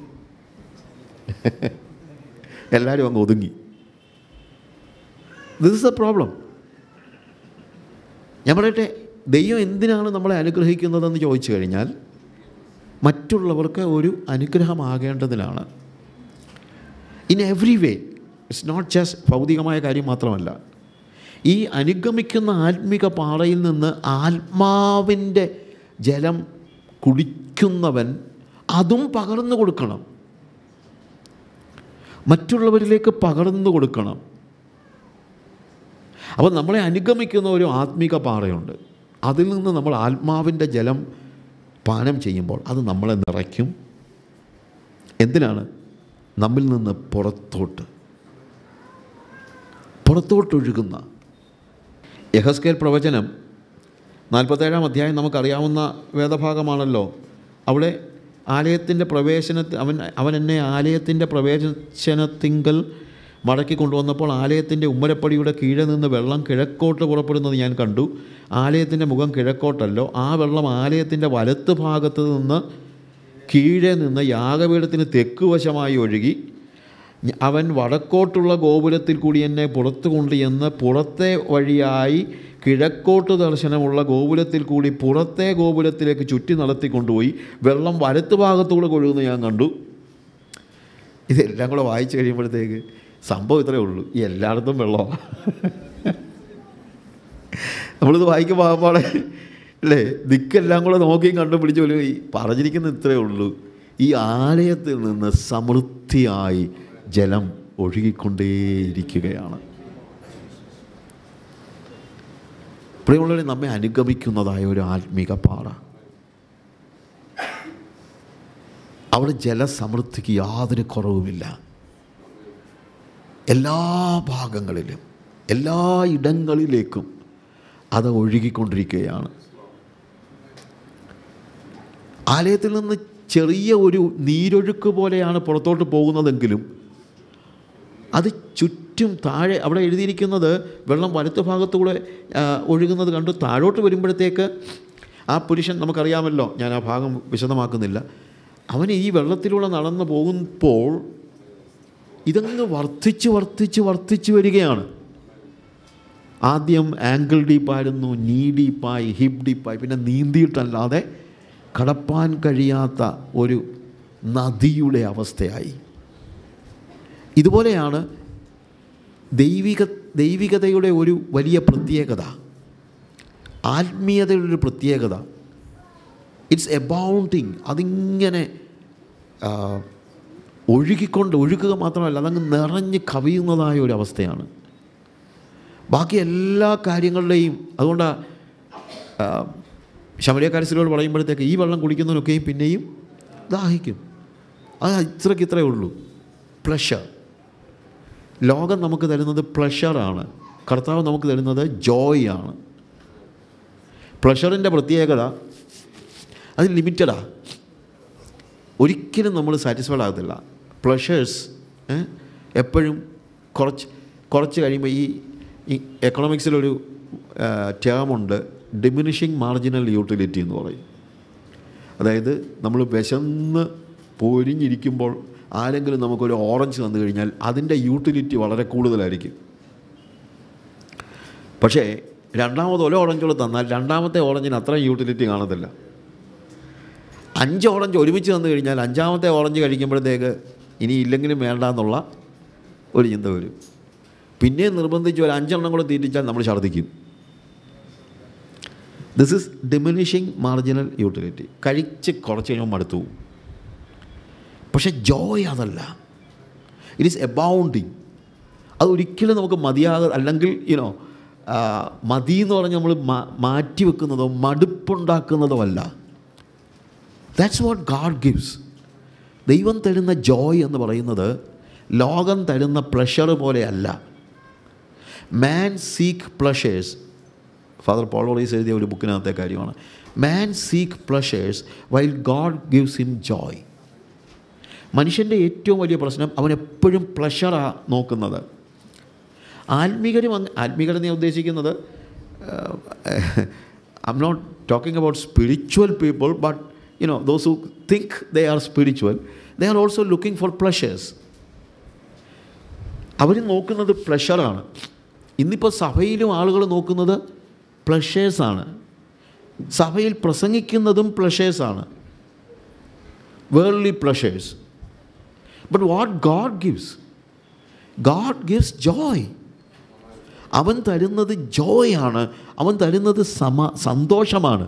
S1: എല്ലാവരും അങ്ങ് ഒതുങ്ങി. This is a problem. ഞാൻ പറയട്ടെ, ദൈവം എന്തിനാണ് നമ്മളെ അനുഗ്രഹിക്കുന്നതെന്ന് ചോദിച്ചു കഴിഞ്ഞാൽ മറ്റുള്ളവർക്ക് ഒരു അനുഗ്രഹമാകേണ്ടതിനാണ്. In every way. It's not just ഭൗതികമായ കാര്യം മാത്രമല്ല. ഈ അനുഗമിക്കുന്ന ആത്മിക പാറയിൽ നിന്ന് ആത്മാവിൻ്റെ ജലം കുടിക്കുന്നവൻ അതും പകർന്നു കൊടുക്കണം, മറ്റുള്ളവരിലേക്ക് പകർന്നു കൊടുക്കണം. അപ്പോൾ നമ്മളെ അനുഗമിക്കുന്ന ഒരു ആത്മിക പാറയുണ്ട്. അതിൽ നിന്ന് നമ്മൾ ആത്മാവിൻ്റെ ജലം പാനം ചെയ്യുമ്പോൾ അത് നമ്മളെ നിറയ്ക്കും. എന്തിനാണ്? നമ്മിൽ നിന്ന് പുറത്തോട്ട് പുറത്തോട്ടൊഴുകുന്ന. യെഹെസ്കേൽ പ്രവചനം നാൽപ്പത്തേഴാം അധ്യായം നമുക്കറിയാവുന്ന വേദഭാഗമാണല്ലോ. അവിടെ ആലയത്തിൻ്റെ പ്രവേശന അവൻ അവൻ എന്നെ ആലയത്തിൻ്റെ പ്രവേശനത്തിങ്കൽ മടക്കി കൊണ്ടുവന്നപ്പോൾ ആലയത്തിൻ്റെ ഉമ്മരപ്പടിയുടെ കീഴെ നിന്ന് വെള്ളം കിഴക്കോട്ട് പുറപ്പെടുന്നത് ഞാൻ കണ്ടു. ആലയത്തിൻ്റെ മുഖം കിഴക്കോട്ടല്ലോ. ആ വെള്ളം ആലയത്തിൻ്റെ വലത്ത് ഭാഗത്ത് നിന്ന് കീഴെ നിന്ന് യാഗപീഠത്തിന് തെക്കുവശമായി ഒഴുകി അവൻ വടക്കോട്ടുള്ള ഗോപുരത്തിൽ കൂടി എന്നെ പുറത്തു കൊണ്ടുചെന്ന് പുറത്തെ വഴിയായി കിഴക്കോട്ട് ദർശനമുള്ള ഗോപുരത്തിൽ കൂടി പുറത്തെ ഗോപുരത്തിലേക്ക് ചുറ്റി നടത്തിക്കൊണ്ടുപോയി വെള്ളം വലത്ത് ഭാഗത്തൂടെ കൊഴുകുന്നത് ഞാൻ കണ്ടു. ഇതെല്ലാം കൂടെ വായിച്ചു കഴിയുമ്പോഴത്തേക്ക് സംഭവം ഇത്രയേ ഉള്ളൂ, ഈ എല്ലായിടത്തും വെള്ളമാണ്. നമ്മളിത് വായിക്കുമ്പോൾ ആകപ്പാടെ അല്ലേ ദിക്കെല്ലാം കൂടെ നോക്കിയും കണ്ടും പിടിച്ച് പോലും ഈ പറഞ്ഞിരിക്കുന്നത് ഇത്രയേ ഉള്ളൂ. ഈ ആലയത്തിൽ നിന്ന് സമൃദ്ധിയായി ജലം ഒഴുകിക്കൊണ്ടേയിരിക്കുകയാണ്. പ്രിയമുള്ളവരെ, നമ്മെ അനുഗമിക്കുന്നതായ ഒരു ആത്മീക പാറ. അവിടെ ജലസമൃദ്ധിക്ക് യാതൊരു കുറവുമില്ല. എല്ലാ ഭാഗങ്ങളിലും എല്ലാ ഇടങ്ങളിലേക്കും അത് ഒഴുകിക്കൊണ്ടിരിക്കുകയാണ്. ആലയത്തിൽ നിന്ന് ചെറിയ ഒരു നീരൊഴുക്ക് പോലെയാണ് പുറത്തോട്ട് പോകുന്നതെങ്കിലും അത് ചുറ്റും താഴെ അവിടെ എഴുതിയിരിക്കുന്നത് വെള്ളം വലത്ത് ഭാഗത്തൂടെ ഒഴുകുന്നത് കണ്ടു. താഴോട്ട് വരുമ്പോഴത്തേക്ക് ആ പുരുഷൻ, നമുക്കറിയാമല്ലോ, ഞാൻ ആ ഭാഗം വിശദമാക്കുന്നില്ല, അവൻ ഈ വെള്ളത്തിലൂടെ നടന്നു പോകുമ്പോൾ ഇതങ്ങ് വർദ്ധിച്ച് വർദ്ധിച്ച് വർദ്ധിച്ച് വരികയാണ്. ആദ്യം ആങ്കിൾ ഡീപ്പായിരുന്നു, നീ ഡീപ്പായി, ഹിപ്പ് ഡീപ്പായി, പിന്നെ നീന്തിയിട്ടല്ലാതെ കടപ്പാൻ കഴിയാത്ത ഒരു നദിയുടെ അവസ്ഥയായി. ഇതുപോലെയാണ് ദൈവിക ദൈവികതയുടെ ഒരു വലിയ പ്രത്യേകത, ആത്മീയതയുടെ ഒരു പ്രത്യേകത. It's abounding. അതിങ്ങനെ ഒഴുകിക്കൊണ്ട് ഒഴുകുക മാത്രമല്ല, അതങ്ങ് നിറഞ്ഞ് കവിയുന്നതായ ഒരു അവസ്ഥയാണ്. ബാക്കി എല്ലാ കാര്യങ്ങളുടെയും അതുകൊണ്ട് ശമരിയക്കാരസിലോട് പറയുമ്പോഴത്തേക്ക് ഈ വെള്ളം കുടിക്കുന്നതിനൊക്കെയും പിന്നെയും ദാഹിക്കും. അത് ഇത്രയ്ക്ക് ഇത്രയേ ഉള്ളൂ. പ്ലഷർ. ലോകം നമുക്ക് തരുന്നത് പ്ലഷറാണ്, കർത്താവ് നമുക്ക് തരുന്നത് ജോയ് ആണ്. പ്ലഷറിൻ്റെ പ്രത്യേകത അത് ലിമിറ്റഡാണ്. ഒരിക്കലും നമ്മൾ സാറ്റിസ്ഫൈഡ് ആകത്തില്ല. പ്ലഷേഴ്സ് എപ്പോഴും കുറച്ച് കുറച്ച് കഴിയുമ്പോൾ ഈ ഈ എക്കണോമിക്സിലൊരു ടേമുണ്ട്, ഡിമിനിഷിങ് മാർജിനൽ യൂട്ടിലിറ്റി എന്ന് പറയും. അതായത് നമ്മൾ വിശന്ന് പൊരിഞ്ഞിരിക്കുമ്പോൾ ആരെങ്കിലും നമുക്കൊരു ഓറഞ്ച് തന്നു കഴിഞ്ഞാൽ അതിൻ്റെ യൂട്ടിലിറ്റി വളരെ കൂടുതലായിരിക്കും. പക്ഷേ രണ്ടാമത് ഒരു ഓറഞ്ചുകൾ തന്നാൽ രണ്ടാമത്തെ ഓറഞ്ചിന് അത്രയും യൂട്ടിലിറ്റി കാണത്തില്ല. അഞ്ച് ഓറഞ്ച് ഒരുമിച്ച് തന്നു കഴിഞ്ഞാൽ അഞ്ചാമത്തെ ഓറഞ്ച് കഴിക്കുമ്പോഴത്തേക്ക് ഇനി ഇല്ലെങ്കിലും വേണ്ട എന്നുള്ള ഒരു ചിന്ത വരും. പിന്നെ നിർബന്ധിച്ച് ഒരു അഞ്ചെണ്ണം കൂടെ തീറ്റിച്ചാൽ നമ്മൾ ഛർദ്ദിക്കും. This is diminishing marginal utility. കഴിച്ച് കുറച്ച് കഴിയുമ്പോൾ മടുത്തു പോകും. പക്ഷേ ജോയ് അതല്ല, ഇറ്റ് ഈസ് എബൗണ്ടിങ്. അതൊരിക്കലും നമുക്ക് മതിയാക അല്ലെങ്കിൽ യുനോ മതി എന്ന് പറഞ്ഞ് നമ്മൾ മാറ്റി വെക്കുന്നതോ മടുപ്പുണ്ടാക്കുന്നതോ അല്ല. That's what God gives. ദൈവം തരുന്ന ജോയ് എന്ന് പറയുന്നത് ലോകം തരുന്ന പ്ലഷർ പോലെയല്ല. Man seek pleasures. Father Paul ഓറീസ് എഴുതിയ ഒരു ബുക്കിനകത്തെ കാര്യമാണ്. Man seek pleasures while God gives him joy. മനുഷ്യൻ്റെ ഏറ്റവും വലിയ പ്രശ്നം അവനെപ്പോഴും പ്ലഷറാണ് നോക്കുന്നത്. ആത്മീകരും ആത്മീകരെന്ന് ഞാൻ ഉദ്ദേശിക്കുന്നത് I'm not talking about spiritual people, but you know those who think they are spiritual, they are also looking for pleasures. അവർ നോക്കുന്നത് പ്ലഷറാണ്. ഇന്നിപ്പോൾ സഭയിലും ആളുകൾ നോക്കുന്നത് പ്ലഷേഴ്സാണ്. സഭയിൽ പ്രസംഗിക്കുന്നതും പ്ലഷേഴ്സാണ്, worldly pleasures. But what God gives, God gives joy. അവൻ തരുന്നത് ജോയ് ആണ്. അവൻ തരുന്നത് സമ സന്തോഷമാണ്.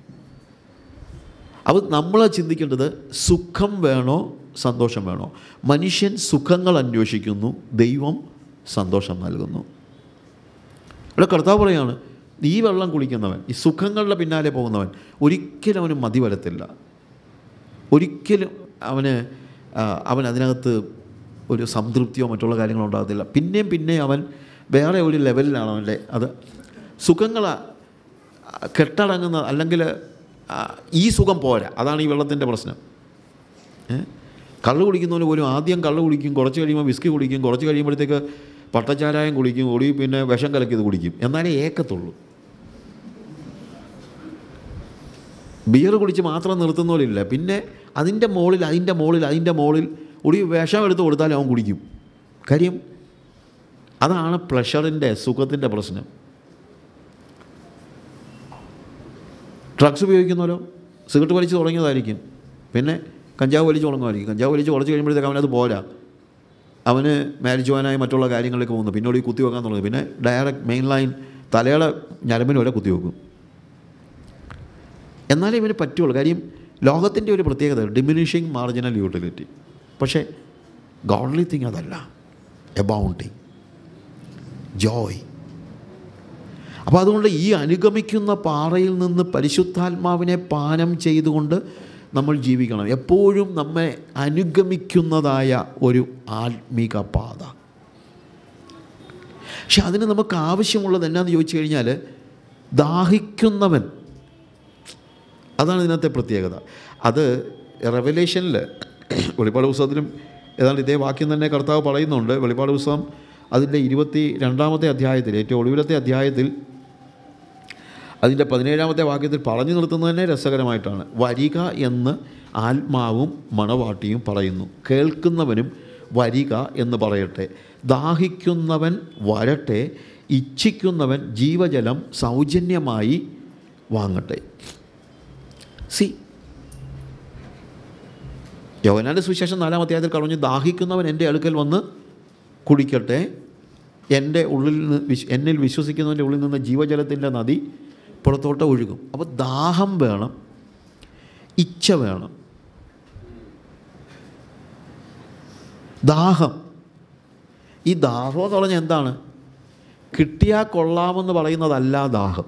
S1: അവൻ നമ്മളെ ചിന്തിക്കേണ്ടത് സുഖം വേണോ സന്തോഷം വേണോ. മനുഷ്യൻ സുഖങ്ങൾ അന്വേഷിക്കുന്നു, ദൈവം സന്തോഷം നൽകുന്നു. ഇവിടെ കർത്താവ് പറയാണ്, ഈ വെള്ളം കുടിക്കുന്നവൻ, ഈ സുഖങ്ങളുടെ പിന്നാലെ പോകുന്നവൻ ഒരിക്കലും അവന് മതി വരത്തില്ല. ഒരിക്കലും അവന് അവൻ അതിനകത്ത് ഒരു സംതൃപ്തിയോ മറ്റുള്ള കാര്യങ്ങളോ ഉണ്ടാകത്തില്ല. പിന്നെയും പിന്നെയും അവൻ വേറെ ഒരു ലെവലിലാണ് അവൻ്റെ അത്. സുഖങ്ങൾ കെട്ടടങ്ങുന്ന അല്ലെങ്കിൽ ഈ സുഖം പോരാ. അതാണ് ഈ വെള്ളത്തിൻ്റെ പ്രശ്നം. കള്ള് കുടിക്കുന്നവന് പോലും ആദ്യം കള്ള് കുടിക്കും, കുറച്ച് കഴിയുമ്പോൾ വിസ്കി കുടിക്കും, കുറച്ച് കഴിയുമ്പോഴത്തേക്ക് പട്ടച്ചാരായം കുടിക്കും, കൂടി പിന്നെ വിഷം കലക്കിയത് കുടിക്കും. എന്നാലേ ഏക്കത്തുള്ളൂ. ബിയർ കുടിച്ച് മാത്രം നിർത്തുന്നവരില്ല. പിന്നെ അതിൻ്റെ മുകളിൽ അതിൻ്റെ മുകളിൽ അതിൻ്റെ മുകളിൽ ഒരു വിഷം എടുത്ത് കൊടുത്താലും അവൻ കുടിക്കും. കാര്യം അതാണ് പ്ലഷറിൻ്റെ, സുഖത്തിൻ്റെ പ്രശ്നം. ഡ്രഗ്സ് ഉപയോഗിക്കുന്നവരോ സിഗരറ്റ് വലിച്ച് തുടങ്ങിയതായിരിക്കും, പിന്നെ കഞ്ചാവ് വലിച്ച് തുടങ്ങുമായിരിക്കും. കഞ്ചാവ് വലിച്ച് കുറച്ച് കഴിയുമ്പോഴത്തേക്ക് അവനത് പോരാ, അവന് മാരിജുവാനായി മറ്റുള്ള കാര്യങ്ങളിലേക്ക് പോകുന്നു. പിന്നോട് ഈ കുത്തി വെക്കാൻ തുടങ്ങി. പിന്നെ ഡയറക്റ്റ് മെയിൻ ലൈൻ തലയുടെ ഞരമ്പിന് വരെ കുത്തി വെക്കും. എന്നാലേ ഇവന് പറ്റുള്ളൂ. കാര്യം ലോകത്തിൻ്റെ ഒരു പ്രത്യേകത ഡിമിനിഷിങ് മാർജിനൽ യൂട്ടിലിറ്റി. പക്ഷേ ഗോഡ്ലി തിങ് അതല്ല, എബൗണ്ടിങ് ജോയ്. അപ്പോൾ അതുകൊണ്ട് ഈ അനുഗമിക്കുന്ന പാറയിൽ നിന്ന് പരിശുദ്ധാത്മാവിനെ പാനം ചെയ്തുകൊണ്ട് നമ്മൾ ജീവിക്കണം. എപ്പോഴും നമ്മെ അനുഗമിക്കുന്നതായ ഒരു ആത്മീക പാത. പക്ഷെ അതിന് നമുക്ക് ആവശ്യമുള്ളത് എന്നാന്ന് ചോദിച്ചു കഴിഞ്ഞാൽ ദാഹിക്കുന്നവൻ. അതാണ് ഇതിനകത്തെ പ്രത്യേകത. അത് റെവലേഷനിൽ വെളിപ്പാട് പുസ്തകത്തിലും ഏതാണ്ട് ഇതേ വാക്യം തന്നെ കർത്താവ് പറയുന്നുണ്ട്. വെളിപ്പാട് പുസ്തകം അതിൻ്റെ ഇരുപത്തി രണ്ടാമത്തെ അധ്യായത്തിൽ, ഏറ്റവും ഒടുവിലത്തെ അധ്യായത്തിൽ, അതിൻ്റെ പതിനേഴാമത്തെ വാക്യത്തിൽ പറഞ്ഞു നിർത്തുന്നത് തന്നെ രസകരമായിട്ടാണ്. വരിക എന്ന് ആത്മാവും മണവാട്ടിയും പറയുന്നു, കേൾക്കുന്നവനും വരിക എന്ന് പറയട്ടെ. ദാഹിക്കുന്നവൻ വരട്ടെ, ഇച്ഛിക്കുന്നവൻ ജീവജലം സൗജന്യമായി വാങ്ങട്ടെ. സി യോഹന്നാന്റെ സുവിശേഷം നാലാം അധ്യായത്തിൽ പറഞ്ഞു, ദാഹിക്കുന്നവൻ എൻ്റെ അടുക്കൽ വന്ന് കുടിക്കട്ടെ, എൻ്റെ ഉള്ളിൽ നിന്ന് വിശ് എന്നിൽ വിശ്വസിക്കുന്നവൻ്റെ ഉള്ളിൽ നിന്ന് ജീവജലത്തിൻ്റെ നദി പുറത്തോട്ട് ഒഴുകും. അപ്പോൾ ദാഹം വേണം, ഇച്ഛ വേണം. ദാഹം, ഈ ദാഹം എന്ന് പറഞ്ഞാൽ എന്താണ്? കിട്ടിയാൽ കൊള്ളാമെന്ന് പറയുന്നതല്ല ദാഹം.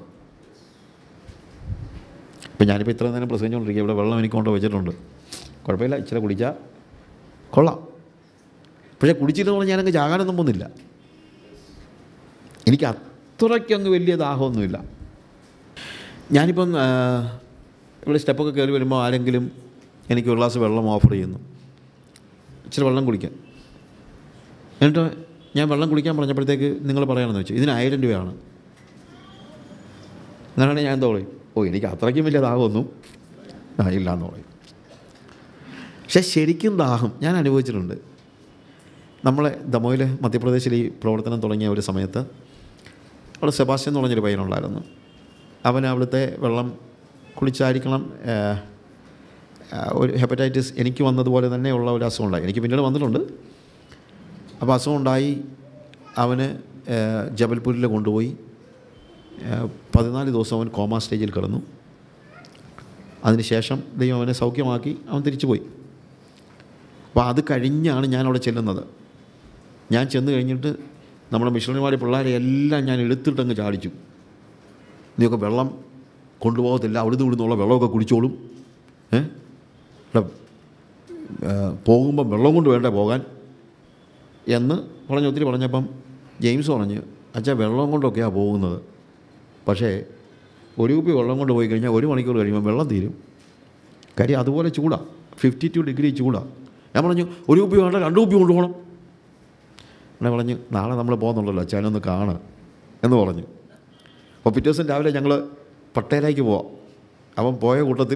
S1: ഇപ്പം ഞാനിപ്പോൾ ഇത്ര നേരം പ്രസംഗിച്ചുകൊണ്ടിരിക്കുക, ഇവിടെ വെള്ളം എനിക്ക് കൊണ്ട് വെച്ചിട്ടുണ്ട്, കുഴപ്പമില്ല, ഇച്ചിരി കുടിച്ചാൽ കൊള്ളാം. പക്ഷേ കുടിച്ചില്ലെന്ന് പറഞ്ഞാൽ ഞാനങ്ങ് ചാകാനൊന്നും പോകുന്നില്ല. എനിക്ക് അത്രയ്ക്കങ്ങ് വലിയ ദാഹമൊന്നുമില്ല. ഞാനിപ്പം ഇവിടെ സ്റ്റെപ്പൊക്കെ കയറി വരുമ്പോൾ ആരെങ്കിലും എനിക്ക് ഒരു ഗ്ലാസ് വെള്ളം ഓഫർ ചെയ്യുന്നു, ഇച്ചിരി വെള്ളം കുടിക്കാൻ. എന്നിട്ട് ഞാൻ വെള്ളം കുടിക്കാൻ പറഞ്ഞപ്പോഴത്തേക്ക് നിങ്ങൾ പറയണമെന്ന് വെച്ചു, ഇതിന് ആയിരം രൂപയാണ്. അങ്ങനെയാണെങ്കിൽ ഞാൻ എന്താ പറയും? ഓ, എനിക്ക് അത്രയ്ക്കും വലിയ ദാഹമൊന്നും ആ ഇല്ല എന്ന് പറയും. പക്ഷെ ശരിക്കും ദാഹം ഞാൻ അനുഭവിച്ചിട്ടുണ്ട്. നമ്മളെ ദമോയിൽ മധ്യപ്രദേശിൽ ഈ പ്രവർത്തനം തുടങ്ങിയ ഒരു സമയത്ത് അവിടെ സെബാസ്റ്റ്യൻ എന്ന് പറഞ്ഞൊരു പയ്യനുണ്ടായിരുന്നു. അവൻ അവിടുത്തെ വെള്ളം കുളിച്ചായിരിക്കണം ഒരു ഹെപ്പറ്റൈറ്റിസ് എനിക്ക് വന്നതുപോലെ തന്നെ ഉള്ള ഒരു അസുഖം ഉണ്ടായി. എനിക്ക് പിന്നീട് വന്നിട്ടുണ്ട്. അപ്പോൾ അസുഖം ഉണ്ടായി. അവന് ജബൽപൂരിൽ കൊണ്ടുപോയി പതിനാല് ദിവസം അവൻ കോമ സ്റ്റേജിൽ കിടന്നു. അതിനുശേഷം ദൈവം അവനെ സൗഖ്യമാക്കി അവൻ തിരിച്ചു പോയി. അപ്പോൾ അത് കഴിഞ്ഞാണ് ഞാൻ അവിടെ ചെല്ലുന്നത്. ഞാൻ ചെന്ന് കഴിഞ്ഞിട്ട് നമ്മുടെ മിഷണറിമാരെ പിള്ളേരെ എല്ലാം ഞാൻ എടുത്തിട്ടങ്ങ് ചാടിച്ചു. നീയൊക്കെ വെള്ളം കൊണ്ടുപോകത്തില്ല, അവിടുന്ന് ഇവിടുന്നുള്ള വെള്ളമൊക്കെ കുടിച്ചോളും, ഏ പോകുമ്പം വെള്ളം കൊണ്ട് വേണ്ടേ പോകാൻ എന്ന് പറഞ്ഞ് ഒത്തിരി പറഞ്ഞപ്പം ജെയിംസ് പറഞ്ഞ്, അച്ഛാ വെള്ളം കൊണ്ടൊക്കെയാണ് പോകുന്നത്, പക്ഷേ ഒരു കുപ്പി വെള്ളം കൊണ്ട് പോയി കഴിഞ്ഞാൽ ഒരു മണിക്കൂർ കഴിയുമ്പോൾ വെള്ളം തീരും. കാര്യം അതുപോലെ ചൂടാണ്, ഫിഫ്റ്റി ടു ഡിഗ്രി ചൂടാണ്. ഞാൻ പറഞ്ഞു ഒരു കുപ്പി വേണ്ട, രണ്ട് കുപ്പി കൊണ്ടുപോകണം. എന്നെ പറഞ്ഞു നാളെ നമ്മൾ പോകുന്നുണ്ടല്ലോ അച്ഛനൊന്ന് കാണുക എന്ന് പറഞ്ഞു. അപ്പോൾ പിറ്റേ ദിവസം രാവിലെ ഞങ്ങൾ പട്ടേലേക്ക് പോവാം. അവൻ പോയ കൂട്ടത്തിൽ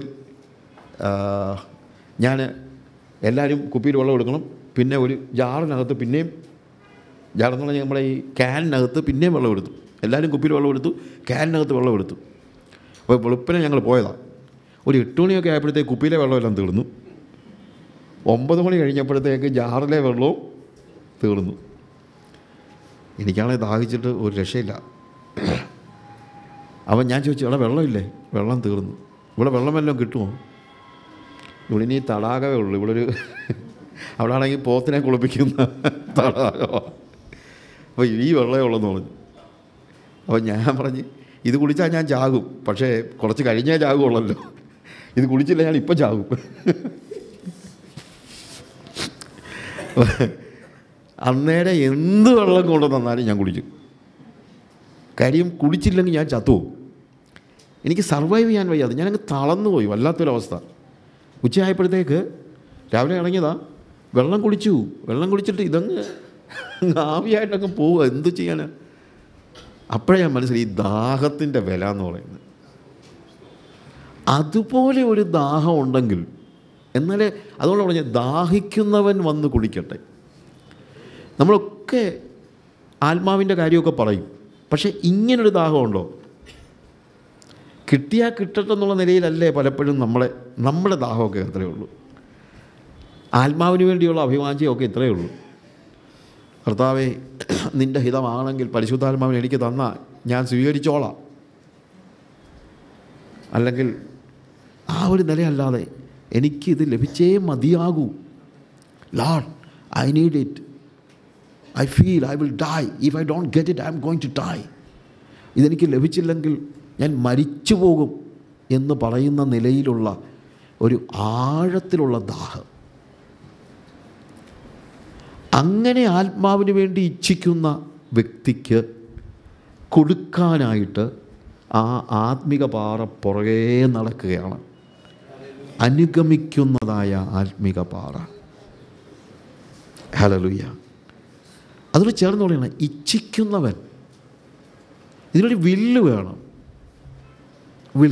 S1: ഞാൻ എല്ലാവരും കുപ്പിയിൽ വെള്ളം എടുക്കണം, പിന്നെ ഒരു ജാറിനകത്ത് പിന്നെയും, ജാറെന്ന് പറഞ്ഞാൽ നമ്മുടെ ഈ ക്യാനിനകത്ത് പിന്നെയും വെള്ളം എടുത്തു. എല്ലാവരും കുപ്പിയിൽ വെള്ളം എടുത്തു, ക്യാനിനകത്ത് വെള്ളം എടുത്തു. അപ്പോൾ വെളുപ്പിനെ ഞങ്ങൾ പോയതാണ്. ഒരു എട്ട് മണിയൊക്കെ ആയപ്പോഴത്തേക്ക് കുപ്പിയിലെ വെള്ളമെല്ലാം തീർന്നു. ഒമ്പത് മണി കഴിഞ്ഞപ്പോഴത്തേക്ക് ജാറിലെ വെള്ളവും തീർന്നു. എനിക്കാണെങ്കിൽ ദാഹിച്ചിട്ട് ഒരു രക്ഷയില്ല. അവൻ ഞാൻ ചോദിച്ചു, ഇവിടെ വെള്ളമില്ലേ? വെള്ളം തീർന്നു. ഇവിടെ വെള്ളം വല്ലതും കിട്ടുമോ? ഇവിടെ ഇനി തടാകമേ ഉള്ളൂ. ഇവിടെ ഒരു അവിടെ ആണെങ്കിൽ പോത്തിനെ കുളിപ്പിക്കുന്ന തടാകമാണ്. അപ്പോൾ ഈ വെള്ളമേ ഉള്ളെന്ന് പറഞ്ഞു. അപ്പോൾ ഞാൻ പറഞ്ഞ് ഇത് കുടിച്ചാൽ ഞാൻ ചാകും, പക്ഷേ കുറച്ച് കഴിഞ്ഞേ ചാകുള്ളല്ലോ, ഇത് കുടിച്ചില്ല ഞാൻ ഇപ്പം ചാകും. അന്നേരം എന്ത് വെള്ളം കൊണ്ട് തന്നാലും ഞാൻ കുടിക്കും. കാര്യം കുടിച്ചില്ലെങ്കിൽ ഞാൻ ചത്തുപോകും. എനിക്ക് സർവൈവ് ചെയ്യാൻ വയ്യാതെ ഞാനങ്ങ് തളർന്നു പോയി, വല്ലാത്തൊരവസ്ഥ. ഉച്ചയായപ്പോഴത്തേക്ക് രാവിലെ ഇറങ്ങിയതാ, വെള്ളം കുടിച്ചു. വെള്ളം കുടിച്ചിട്ട് ഇതങ്ങ് ആവിയായിട്ടങ്ങ് പോവുക, എന്ത് ചെയ്യാനാ? അപ്പോഴേ ഞാൻ മനസ്സിലായി ഈ ദാഹത്തിൻ്റെ വില എന്ന് പറയുന്നത്. അതുപോലെ ഒരു ദാഹം ഉണ്ടെങ്കിൽ എന്നാലേ, അതുകൊണ്ട് പറഞ്ഞാൽ ദാഹിക്കുന്നവൻ വന്ന് കുടിക്കട്ടെ. നമ്മളൊക്കെ ആത്മാവിൻ്റെ കാര്യമൊക്കെ പറയും, പക്ഷേ ഇങ്ങനൊരു ദാഹമുണ്ടോ? കിട്ടിയാൽ കിട്ടട്ടെ എന്നുള്ള നിലയിലല്ലേ പലപ്പോഴും നമ്മളെ നമ്മുടെ ദാഹമൊക്കെ ഇത്രയേ ഉള്ളൂ. ആത്മാവിന് വേണ്ടിയുള്ള അഭിവാഞ്ചയൊക്കെ ഇത്രയേ ഉള്ളൂ. കർത്താവേ, നിൻ്റെ ഹിതമാണെങ്കിൽ പരിശുദ്ധാത്മാവിനെ എനിക്ക് തന്നാൽ ഞാൻ സ്വീകരിച്ചോളാം. അല്ലെങ്കിൽ ആ ഒരു നിലയല്ലാതെ എനിക്കിത് ലഭിച്ചേ മതിയാകൂ. Lord, I need it, I feel I will die, if I don't get it I'm going to die. ഇതെനിക്ക് ലഭിച്ചില്ലെങ്കിൽ ഞാൻ മരിച്ചു പോകും എന്ന് പറയുന്ന നിലയിലുള്ള ഒരു ആഴത്തിലുള്ള ദാഹം. അങ്ങനെ ആത്മാവിന് വേണ്ടി ഇച്ഛിക്കുന്ന വ്യക്തിക്ക് കൊടുക്കാനായിട്ട് ആ ആത്മിക പാറ പുറകേ നടക്കുകയാണ്. അനുഗമിക്കുന്നതായ ആത്മിക പാറ. ഹല്ലേലൂയ. അതിന് ചേർന്ന് പറയണം, ഇച്ഛിക്കുന്നവൻ. ഇതിനൊരു വില്ല് വേണം. വിൽ.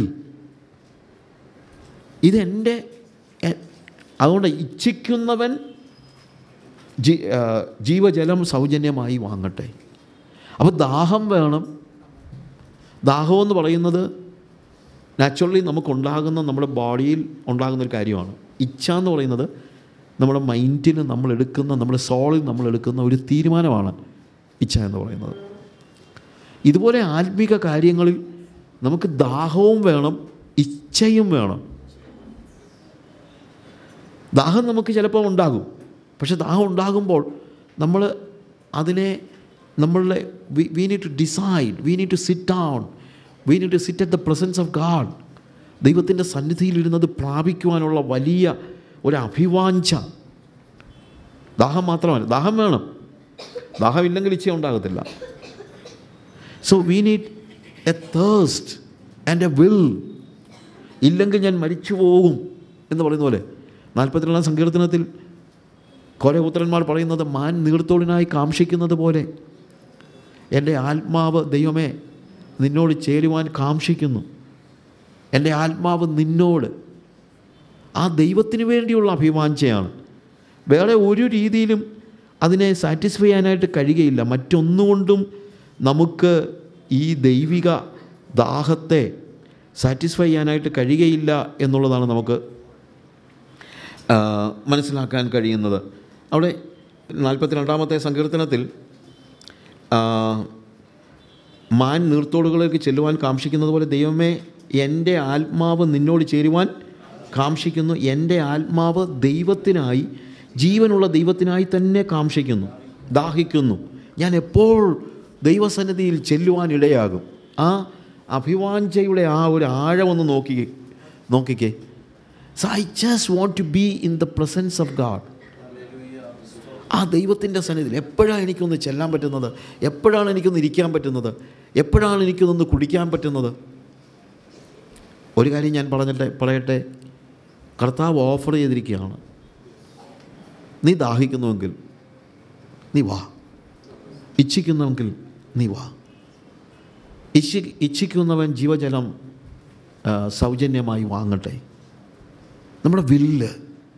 S1: ഇതെൻ്റെ, അതുകൊണ്ട് ഇച്ഛിക്കുന്നവൻ ജീ ജീവജലം സൗജന്യമായി വാങ്ങട്ടെ. അപ്പോൾ ദാഹം വേണം. ദാഹമെന്ന് പറയുന്നത് നാച്ചുറലി നമുക്കുണ്ടാകുന്ന, നമ്മുടെ ബോഡിയിൽ ഉണ്ടാകുന്നൊരു കാര്യമാണ്. ഇച്ഛ എന്ന് പറയുന്നത് നമ്മുടെ മൈൻഡിൽ നമ്മൾ എടുക്കുന്ന, നമ്മുടെ സോളിൽ നമ്മൾ എടുക്കുന്ന ഒരു തീരുമാനമാണ് ഇച്ഛ എന്ന് പറയുന്നത്. ഇതുപോലെ ആത്മീക കാര്യങ്ങളിൽ നമുക്ക് ദാഹവും വേണം, ഇച്ഛയും വേണം. ദാഹം നമുക്ക് ചിലപ്പോൾ ഉണ്ടാകും, പക്ഷെ ദാഹം ഉണ്ടാകുമ്പോൾ നമ്മൾ അതിനെ നമ്മളുടെ we need to decide, we need to sit down, we need to sit at the presence of God. ദൈവത്തിൻ്റെ സന്നിധിയിലിരുന്നത് പ്രാപിക്കുവാനുള്ള വലിയ ഒരു അഭിവാഞ്ച. ദാഹം മാത്രമല്ല, ദാഹം വേണം. ദാഹമില്ലെങ്കിൽ ഇച്ഛ ഉണ്ടാകത്തില്ല. So we need a thirst and a will. ഇല്ലെങ്കിൽ ഞാൻ മരിച്ചു പോകും എന്ന് പറയുന്ന പോലെ നാൽപ്പത്തിരണ്ടാം സങ്കീർത്തനത്തിൽ കുറേ പുത്രന്മാർ പറയുന്നത്, മാൻ നീർത്തോടിനായി കാംക്ഷിക്കുന്നത് പോലെ എൻ്റെ ആത്മാവ് ദൈവമേ നിന്നോട് ചേരുവാൻ കാംക്ഷിക്കുന്നു. എൻ്റെ ആത്മാവ് നിന്നോട്. ആ ദൈവത്തിന് വേണ്ടിയുള്ള അഭിവാഞ്ചയാണ്. വേറെ ഒരു രീതിയിലും അതിനെ സാറ്റിസ്ഫൈ ചെയ്യാനായിട്ട് കഴിയുകയില്ല. മറ്റൊന്നുകൊണ്ടും നമുക്ക് ഈ ദൈവിക ദാഹത്തെ സാറ്റിസ്ഫൈ ചെയ്യാനായിട്ട് കഴിയുകയില്ല എന്നുള്ളതാണ് നമുക്ക് മനസ്സിലാക്കാൻ കഴിയുന്നത്. അവിടെ നാൽപ്പത്തി രണ്ടാമത്തെ സങ്കീർത്തനത്തിൽ മാൻ നീർത്തോടുകളിലേക്ക് ചെല്ലുവാൻ കാംക്ഷിക്കുന്നത് പോലെ ദൈവമേ എൻ്റെ ആത്മാവ് നിന്നോട് ചേരുവാൻ കാംക്ഷിക്കുന്നു. എൻ്റെ ആത്മാവ് ദൈവത്തിനായി, ജീവനുള്ള ദൈവത്തിനായി തന്നെ കാംക്ഷിക്കുന്നു, ദാഹിക്കുന്നു. ഞാൻ എപ്പോൾ ദൈവസന്നിധിയിൽ ചെല്ലുവാൻ ഇടയാകും. ആ അഭിവാഞ്ചയുടെ ആ ഒരു ആഴമൊന്ന് നോക്കി നോക്കിക്കേ. So I just want to be in the presence of God. ആ ദൈവത്തിൻ്റെ സന്നിധിയിൽ എപ്പോഴാണ് എനിക്കൊന്ന് ചെല്ലാൻ പറ്റുന്നത്? എപ്പോഴാണ് എനിക്കൊന്ന് ഇരിക്കാൻ പറ്റുന്നത്? എപ്പോഴാണ് എനിക്കൊന്ന് കുടിക്കാൻ പറ്റുന്നത്? ഒരു കാര്യം ഞാൻ പറഞ്ഞിട്ടെ പറയട്ടെ കർത്താവ് ഓഫർ ചെയ്തിരിക്കുകയാണ്. നീ ദാഹിക്കുന്നുവെങ്കിൽ നീ വാ, ഇച്ഛിക്കുന്നുവെങ്കിൽ നീ വാ. ഇച്ഛി ഇച്ഛിക്കുന്നവൻ ജീവജലം സൗജന്യമായി വാങ്ങട്ടെ. നമ്മുടെ വില്ല്.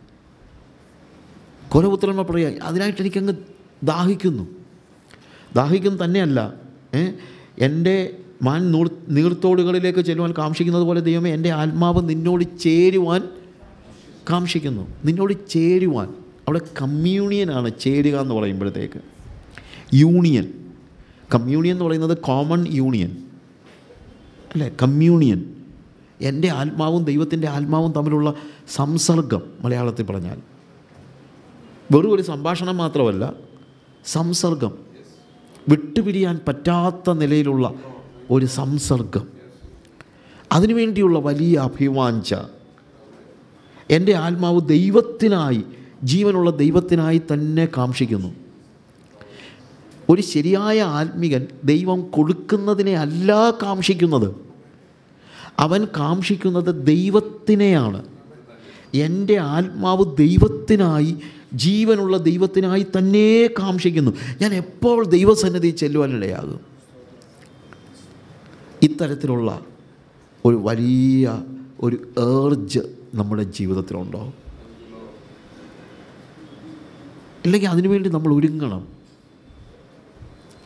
S1: കൊലപുത്രന്മാർ പറയുക, അതിനായിട്ട് എനിക്കങ്ങ് ദാഹിക്കുന്നു. ദാഹിക്കുന്നു തന്നെയല്ല, എൻ്റെ മാൻ നൂർ നീർത്തോടുകളിലേക്ക് ചെല്ലുവാൻ കാംക്ഷിക്കുന്നത് പോലെ ദൈവമേ എൻ്റെ ആത്മാവ് നിന്നോട് ചേരുവാൻ കാംക്ഷിക്കുന്നു. നിന്നോട് ചേരുവാൻ. അവിടെ കമ്മ്യൂണിയനാണ് ചേരുക എന്ന് പറയുമ്പോഴത്തേക്ക്. യൂണിയൻ. കമ്മ്യൂണിയൻ എന്ന് പറയുന്നത് കോമൺ യൂണിയൻ അല്ലേ? കമ്മ്യൂണിയൻ. എൻ്റെ ആത്മാവും ദൈവത്തിൻ്റെ ആത്മാവും തമ്മിലുള്ള സംസർഗം, മലയാളത്തിൽ പറഞ്ഞാൽ വെറും ഒരു സംഭാഷണം മാത്രമല്ല, സംസർഗം. വിട്ടുപിരിയാൻ പറ്റാത്ത നിലയിലുള്ള ഒരു സംസർഗം. അതിനുവേണ്ടിയുള്ള വലിയ അഭിവാഞ്ച. എൻ്റെ ആത്മാവ് ദൈവത്തിനായി, ജീവനുള്ള ദൈവത്തിനായി തന്നെ കാംക്ഷിക്കുന്നു. ഒരു ശരിയായ ആത്മികൻ ദൈവം കൊടുക്കുന്നതിനെ അല്ല കാംക്ഷിക്കുന്നത്, അവൻ കാംക്ഷിക്കുന്നത് ദൈവത്തിനെയാണ്. എൻ്റെ ആത്മാവ് ദൈവത്തിനായി, ജീവനുള്ള ദൈവത്തിനായി തന്നെ കാംക്ഷിക്കുന്നു. ഞാൻ എപ്പോൾ ദൈവസന്നിധി ചെല്ലുവാനിടയാകും? ഇത്തരത്തിലുള്ള ഒരു വലിയ ഒരു ഏർജ് നമ്മുടെ ജീവിതത്തിലുണ്ടോ? ഇല്ലെങ്കിൽ അതിനുവേണ്ടി നമ്മൾ ഒരുങ്ങണം.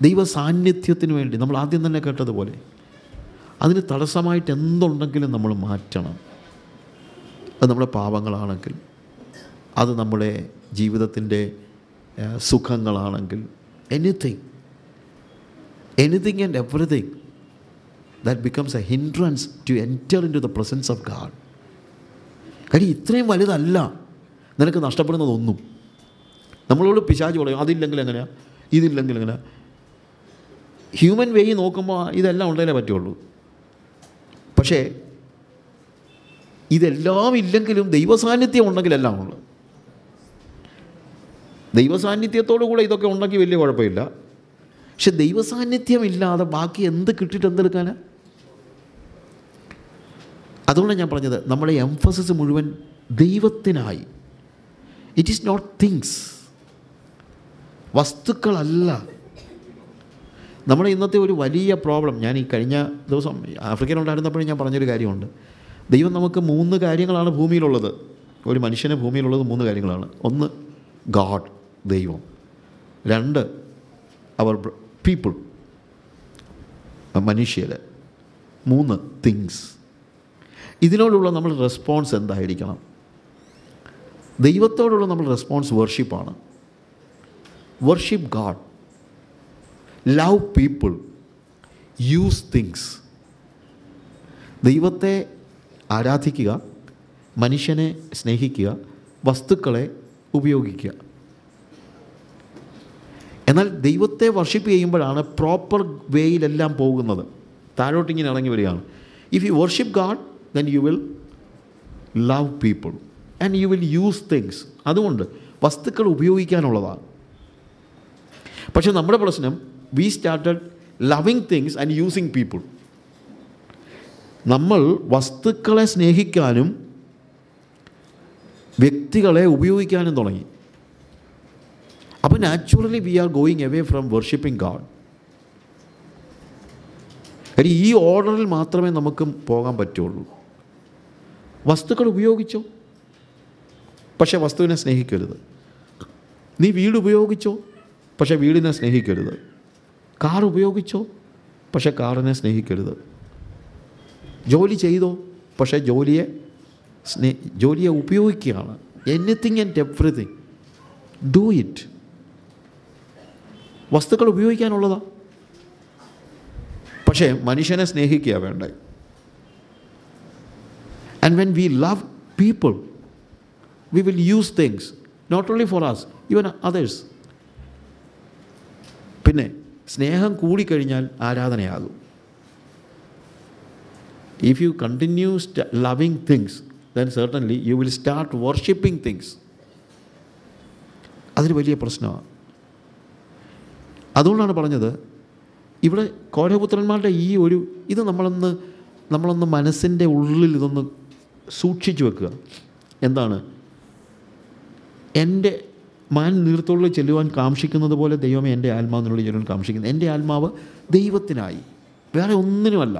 S1: ദൈവ സാന്നിധ്യത്തിന് വേണ്ടി നമ്മൾ ആദ്യം തന്നെ കേട്ടതുപോലെ അതിന് തടസ്സമായിട്ട് എന്തുണ്ടെങ്കിലും നമ്മൾ മാറ്റണം. അത് നമ്മുടെ പാപങ്ങളാണെങ്കിൽ, അത് നമ്മുടെ ജീവിതത്തിൻ്റെ സുഖങ്ങളാണെങ്കിൽ, anything anything and everything that becomes a hindrance to enter into the presence of God. കാര്യം ഇത്രയും വലുതല്ല നിനക്ക് നഷ്ടപ്പെടുന്നതൊന്നും. നമ്മളോട് പിശാച് പറയും അതില്ലെങ്കിൽ എങ്ങനെയാണ്, ഇതില്ലെങ്കിൽ എങ്ങനെയാണ്. ഹ്യൂമൻ വേ നോക്കുമ്പോൾ ഇതെല്ലാം ഉണ്ടെങ്കിലേ പറ്റുള്ളൂ. പക്ഷേ ഇതെല്ലാം ഇല്ലെങ്കിലും ദൈവസാന്നിധ്യം ഉണ്ടെങ്കിൽ എല്ലാം ഉള്ളു. ദൈവസാന്നിധ്യത്തോടു കൂടെ ഇതൊക്കെ ഉണ്ടെങ്കിൽ വലിയ കുഴപ്പമില്ല. പക്ഷെ ദൈവസാന്നിധ്യമില്ലാതെ ബാക്കി എന്ത് കിട്ടിയിട്ട് എന്തെടുക്കാനാ? അതുകൊണ്ടാണ് ഞാൻ പറഞ്ഞത് നമ്മുടെ എംഫസിസ് മുഴുവൻ ദൈവത്തിനായി. ഇറ്റ് ഈസ് നോട്ട് തിങ്സ്, വസ്തുക്കളല്ല. നമ്മുടെ ഇന്നത്തെ ഒരു വലിയ പ്രോബ്ലം, ഞാൻ ഈ കഴിഞ്ഞ ദിവസം ആഫ്രിക്കയിലുണ്ടായിരുന്നപ്പോഴും ഞാൻ പറഞ്ഞൊരു കാര്യമുണ്ട്. ദൈവം നമുക്ക് മൂന്ന് കാര്യങ്ങളാണ് ഭൂമിയിലുള്ളത്. ഒരു മനുഷ്യന് ഭൂമിയിലുള്ളത് മൂന്ന് കാര്യങ്ങളാണ്. ഒന്ന് ഗാഡ്, ദൈവം. രണ്ട് അവർ പീപ്പിൾ, മനുഷ്യർ. മൂന്ന് തിങ്സ്. ഇതിനോടുള്ള നമ്മുടെ റെസ്പോൺസ് എന്തായിരിക്കണം? ദൈവത്തോടുള്ള നമ്മുടെ റെസ്പോൺസ് വർഷിപ്പാണ്. Worship God, love people, use things. ദൈവത്തെ ആരാധിക്കുക, മനുഷ്യനെ സ്നേഹിക്കുക, വസ്തുക്കളെ ഉപയോഗിക്കുക. എന്നാൽ ദൈവത്തെ വർഷിപ്പ് ചെയ്യുമ്പോഴാണ് പ്രോപ്പർ വേയിലെല്ലാം പോകുന്നത്. താഴോട്ടിങ്ങനെ ഇറങ്ങി വരികയാണ്. If you worship God then you will love people and you will use things. അതുകൊണ്ട് വസ്തുക്കൾ ഉപയോഗിക്കാനുള്ളതാണ്. പക്ഷെ നമ്മുടെ പ്രശ്നം, we started loving things and using people. നമ്മൾ വസ്തുക്കളെ സ്നേഹിക്കാനും വ്യക്തികളെ ഉപയോഗിക്കാനും തുടങ്ങി. അപ്പോൾ naturally we are going away from worshipping God. കാര്യം ഈ ഓർഡറിൽ മാത്രമേ നമുക്ക് പോകാൻ പറ്റുള്ളൂ. വസ്തുക്കൾ ഉപയോഗിച്ചോ, പക്ഷേ വസ്തുവിനെ സ്നേഹിക്കരുത്. നീ വീട് ഉപയോഗിച്ചോ, പക്ഷേ വീടിനെ സ്നേഹിക്കരുത്. കാർ ഉപയോഗിച്ചോ, പക്ഷേ കാറിനെ സ്നേഹിക്കരുത്. ജോലി ചെയ്തോ, പക്ഷേ ജോലിയെ സ്നേ ജോലിയെ ഉപയോഗിക്കുകയാണ്. Anything and everything do it. വസ്തുക്കൾ ഉപയോഗിക്കാനുള്ളതാ, പക്ഷേ മനുഷ്യനെ സ്നേഹിക്കുക വേണ്ടേ. And when we love people, we will use things not only for us, even others. പിന്നെ സ്നേഹം കൂടിക്കഴിഞ്ഞാൽ ആരാധനയാകും. If you continue st- loving things, then certainly you will start worshipping things. അതൊരു വലിയ പ്രശ്നമാണ്. അതുകൊണ്ടാണ് പറഞ്ഞത് ഇവിടെ കോരഹപുത്രന്മാരുടെ ഈ ഒരു ഇത് നമ്മളൊന്ന് നമ്മളൊന്ന് മനസ്സിൻ്റെ ഉള്ളിൽ ഇതൊന്ന് സൂക്ഷിച്ചു വെക്കുക. എന്താണ്? എൻ്റെ മാൻ നീർത്തോളിൽ ചെല്ലുവാൻ കാക്ഷിക്കുന്നത് പോലെ ദൈവമേ എൻ്റെ ആത്മാവിനുള്ളിൽ ചെല്ലുവാൻ കാക്ഷിക്കുന്നത്. എൻ്റെ ആത്മാവ് ദൈവത്തിനായി, വേറെ ഒന്നിനുമല്ല.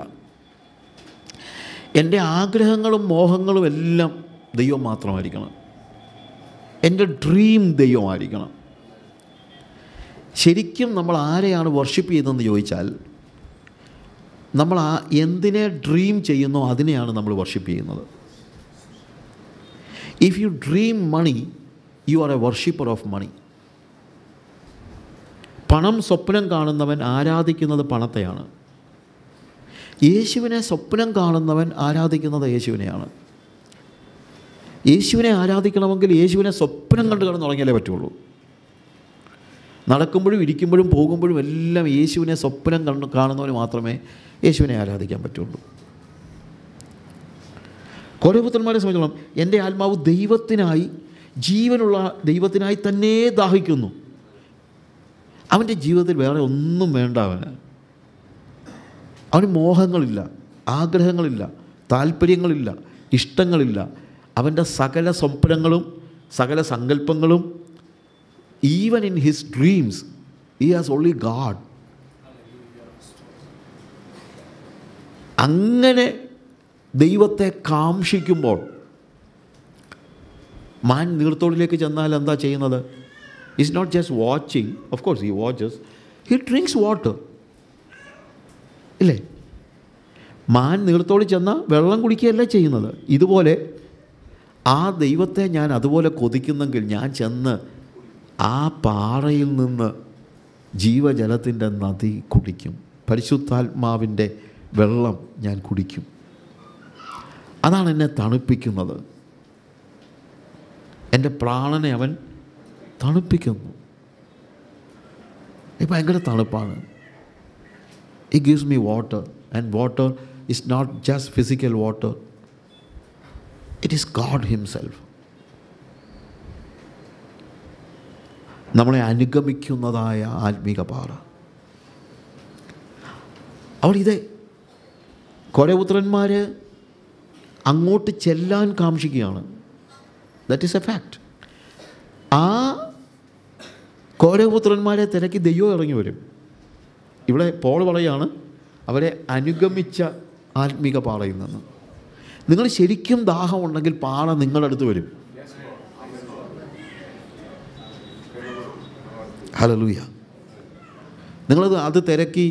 S1: എൻ്റെ ആഗ്രഹങ്ങളും മോഹങ്ങളും എല്ലാം ദൈവം മാത്രമായിരിക്കണം. എൻ്റെ ഡ്രീം ദൈവമായിരിക്കണം. ശരിക്കും നമ്മൾ ആരെയാണ് വർഷിപ്പ് ചെയ്തതെന്ന് ചോദിച്ചാൽ, നമ്മൾ ആ എന്തിനെ ഡ്രീം ചെയ്യുന്നോ അതിനെയാണ് നമ്മൾ വർഷിപ്പ് ചെയ്യുന്നത്. If you dream money, you are a worshipper of money. പണം സ്വപ്നം കാണുന്നവൻ ആരാധിക്കുന്നത് പണത്തെയാണ്. യേശുവിനെ സ്വപ്നം കാണുന്നവൻ ആരാധിക്കുന്നത് യേശുവിനെയാണ്. യേശുവിനെ ആരാധിക്കണമെങ്കിൽ യേശുവിനെ സ്വപ്നം കണ്ട് കിടന്ന് തുടങ്ങിയാലേ പറ്റുള്ളൂ. നടക്കുമ്പോഴും ഇരിക്കുമ്പോഴും പോകുമ്പോഴും എല്ലാം യേശുവിനെ സ്വപ്നം കണ്ട് കാണുന്നവന് മാത്രമേ യേശുവിനെ ആരാധിക്കാൻ പറ്റുള്ളൂ. കോരഹപുത്രന്മാരെ സംബന്ധിച്ചോളം എൻ്റെ ആത്മാവ് ദൈവത്തിനായി, ജീവനുള്ള ദൈവത്തിനായി തന്നെ ദാഹിക്കുന്നു. അവൻ്റെ ജീവിതത്തിൽ വേറെ ഒന്നും വേണ്ട. അവന് അവന് മോഹങ്ങളില്ല, ആഗ്രഹങ്ങളില്ല, താല്പര്യങ്ങളില്ല, ഇഷ്ടങ്ങളില്ല. അവൻ്റെ സകല സ്വപ്നങ്ങളും സകല സങ്കല്പങ്ങളും, even in his dreams he has only God. അങ്ങനെ ദൈവത്തെ കാക്ഷിക്കുമ്പോൾ മാൻ നീർത്തോളിലേക്ക് ചെന്നാൽ എന്താ ചെയ്യുന്നത്? It's not just watching. Of course he watches. He drinks water. ഇല്ലേ? മാൻ നീർത്തോടി ചെന്നാൽ വെള്ളം കുടിക്കുകയല്ല ചെയ്യുന്നത്. ഇതുപോലെ ആ ദൈവത്തെ ഞാൻ അതുപോലെ കൊതിക്കുന്നെങ്കിൽ ഞാൻ ചെന്ന് ആ പാറയിൽ നിന്ന് ജീവജലത്തിൻ്റെ നദി കുടിക്കും. പരിശുദ്ധാത്മാവിൻ്റെ വെള്ളം ഞാൻ കുടിക്കും. അതാണ് എന്നെ തണുപ്പിക്കുന്നത്. എൻ്റെ പ്രാണനെ അവൻ തണുപ്പിക്കുന്നു. ഇത് ഭയങ്കര തണുപ്പാണ്. It gives me water. And water is not just physical water, it is God himself. നമ്മളെ അനുഗമിക്കുന്നതായ ആത്മീക പാറ. അവിടെ ഇതേ കോരപുത്രന്മാർ അങ്ങോട്ട് ചെല്ലാൻ കാക്ഷിക്കുകയാണ്. That is a fact. ആ കോരപുത്രന്മാരെ തിരക്കി ദൈവം ഇറങ്ങി വരും. ഇവിടെ പോൾ പറയുകയാണ് അവരെ അനുഗമിച്ച ആത്മീക പാറയിൽ നിന്ന്. നിങ്ങൾ ശരിക്കും ദാഹമുണ്ടെങ്കിൽ പാറ നിങ്ങളുടെ അടുത്ത് വരും. ഹല്ലേലൂയ. നിങ്ങളത് അത് തിരക്കി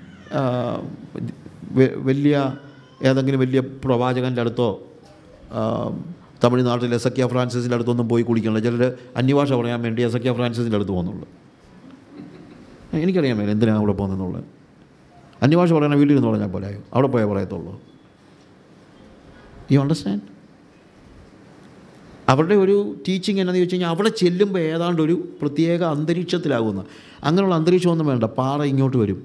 S1: വലിയ ഏതെങ്കിലും വലിയ പ്രവാചകൻ്റെ അടുത്തോ തമിഴ്നാട്ടിൽ എസക്കിയ ഫ്രാൻസിസിൻ്റെ അടുത്തൊന്നും പോയി കുടിക്കണില്ല. ചിലർ അന്യഭാഷ പറയാൻ വേണ്ടി എസക്കിയ ഫ്രാൻസിസിൻ്റെ അടുത്ത് പോകുന്നുള്ളൂ. എനിക്കറിയാൻ മേലെ എന്തിനാണ് അവിടെ പോകുന്നതെന്നുള്ളത്. അന്യഭാഷ പറയണ വീട്ടിൽ നിന്ന് പറഞ്ഞാൽ പോലെയോ, അവിടെ പോയാൽ പറയത്തുള്ളൂ. You understand? അവരുടെ ഒരു ടീച്ചിങ് എന്നാന്ന് ചോദിച്ചു കഴിഞ്ഞാൽ അവിടെ ചെല്ലുമ്പോൾ ഏതാണ്ട് ഒരു പ്രത്യേക അന്തരീക്ഷത്തിലാകുന്ന, അങ്ങനെയുള്ള അന്തരീക്ഷമൊന്നും വേണ്ട, പാറ ഇങ്ങോട്ട് വരും.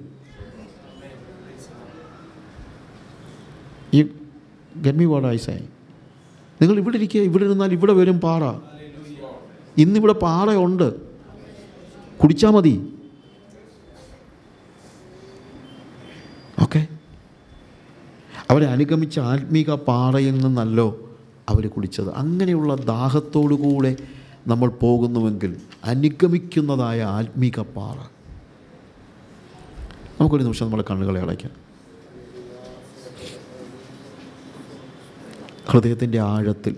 S1: ഈ get me what I say. നിങ്ങൾ ഇവിടെ ഇരിക്കുക, ഇവിടെ ഇരുന്നാൽ ഇവിടെ വരും പാറ. ഇന്നിവിടെ പാറയുണ്ട്, കുടിച്ചാൽ മതി. ഓക്കെ? അവരെ അനുഗമിച്ച ആത്മീക പാറയിൽ നിന്നല്ലോ അവർ കുടിച്ചത്. അങ്ങനെയുള്ള ദാഹത്തോടുകൂടെ നമ്മൾ പോകുന്നുവെങ്കിൽ അനുഗമിക്കുന്നതായ ആത്മീക പാറ. നമുക്കൊരു നിമിഷം നമ്മളെ കണ്ണുകളെ അടയ്ക്കാം. ഹൃദയത്തിൻ്റെ ആഴത്തിൽ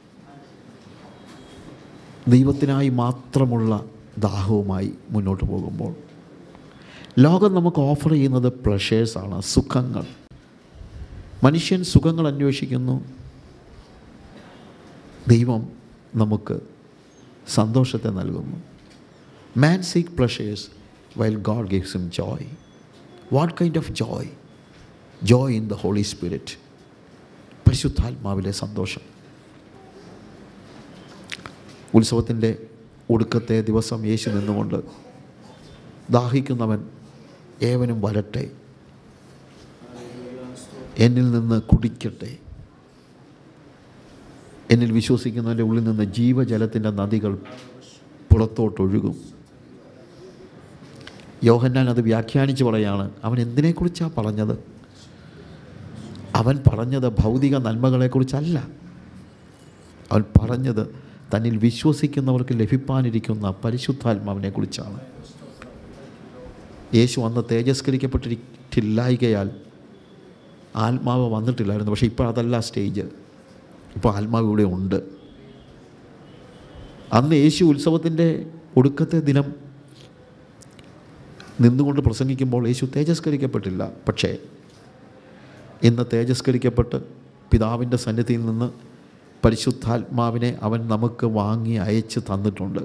S1: ദൈവത്തിനായി മാത്രമുള്ള ദാഹവുമായി മുന്നോട്ട് പോകുമ്പോൾ ലോകം നമുക്ക് ഓഫർ ചെയ്യുന്നത് പ്ലഷേഴ്സാണ്, സുഖങ്ങൾ. മനുഷ്യൻ സുഖങ്ങൾ അന്വേഷിക്കുന്നു, ദൈവം നമുക്ക് സന്തോഷത്തെ നൽകുന്നു. Man seek pleasures while God gives him joy. What kind of joy? Joy in the Holy Spirit. പരിശുദ്ധാത്മാവിലെ സന്തോഷം. ഉത്സവത്തിൻ്റെ ഒടുക്കത്തെ ദിവസം യേശു നിന്നുകൊണ്ട് ദാഹിക്കുന്നവൻ ഏവനും വരട്ടെ, എന്നിൽ നിന്ന് കുടിക്കട്ടെ, എന്നിൽ വിശ്വസിക്കുന്നവൻ്റെ ഉള്ളിൽ നിന്ന് ജീവജലത്തിൻ്റെ നദികൾ പുറത്തോട്ടൊഴുകും. യോഹന്നാൻ അത് വ്യാഖ്യാനിച്ച് പറയാണ്, അവൻ എന്തിനെക്കുറിച്ചാണ് പറഞ്ഞത്? അവൻ പറഞ്ഞത് ഭൗതിക നന്മകളെക്കുറിച്ചല്ല. അവൻ പറഞ്ഞത് തന്നിൽ വിശ്വസിക്കുന്നവർക്ക് ലഭിപ്പാനിരിക്കുന്ന പരിശുദ്ധാത്മാവിനെക്കുറിച്ചാണ്. യേശു അന്ന് തേജസ്കരിക്കപ്പെട്ടിട്ടില്ലായികയാൽ ആത്മാവ് വന്നിട്ടില്ലായിരുന്നു. പക്ഷേ ഇപ്പോൾ അതല്ല സ്റ്റേജ്. ഇപ്പോൾ ആത്മാവ് ഇവിടെ ഉണ്ട്. അന്ന് യേശു ഉത്സവത്തിൻ്റെ ഒടുക്കത്തെ ദിനം നിന്നുകൊണ്ട് പ്രസംഗിക്കുമ്പോൾ യേശു തേജസ്കരിക്കപ്പെട്ടില്ല. പക്ഷേ ഇന്ന് തേജസ്കരിക്കപ്പെട്ട് പിതാവിൻ്റെ സന്നിധിയിൽ നിന്ന് പരിശുദ്ധാത്മാവിനെ അവൻ നമുക്ക് വാങ്ങി അയച്ച് തന്നിട്ടുണ്ട്.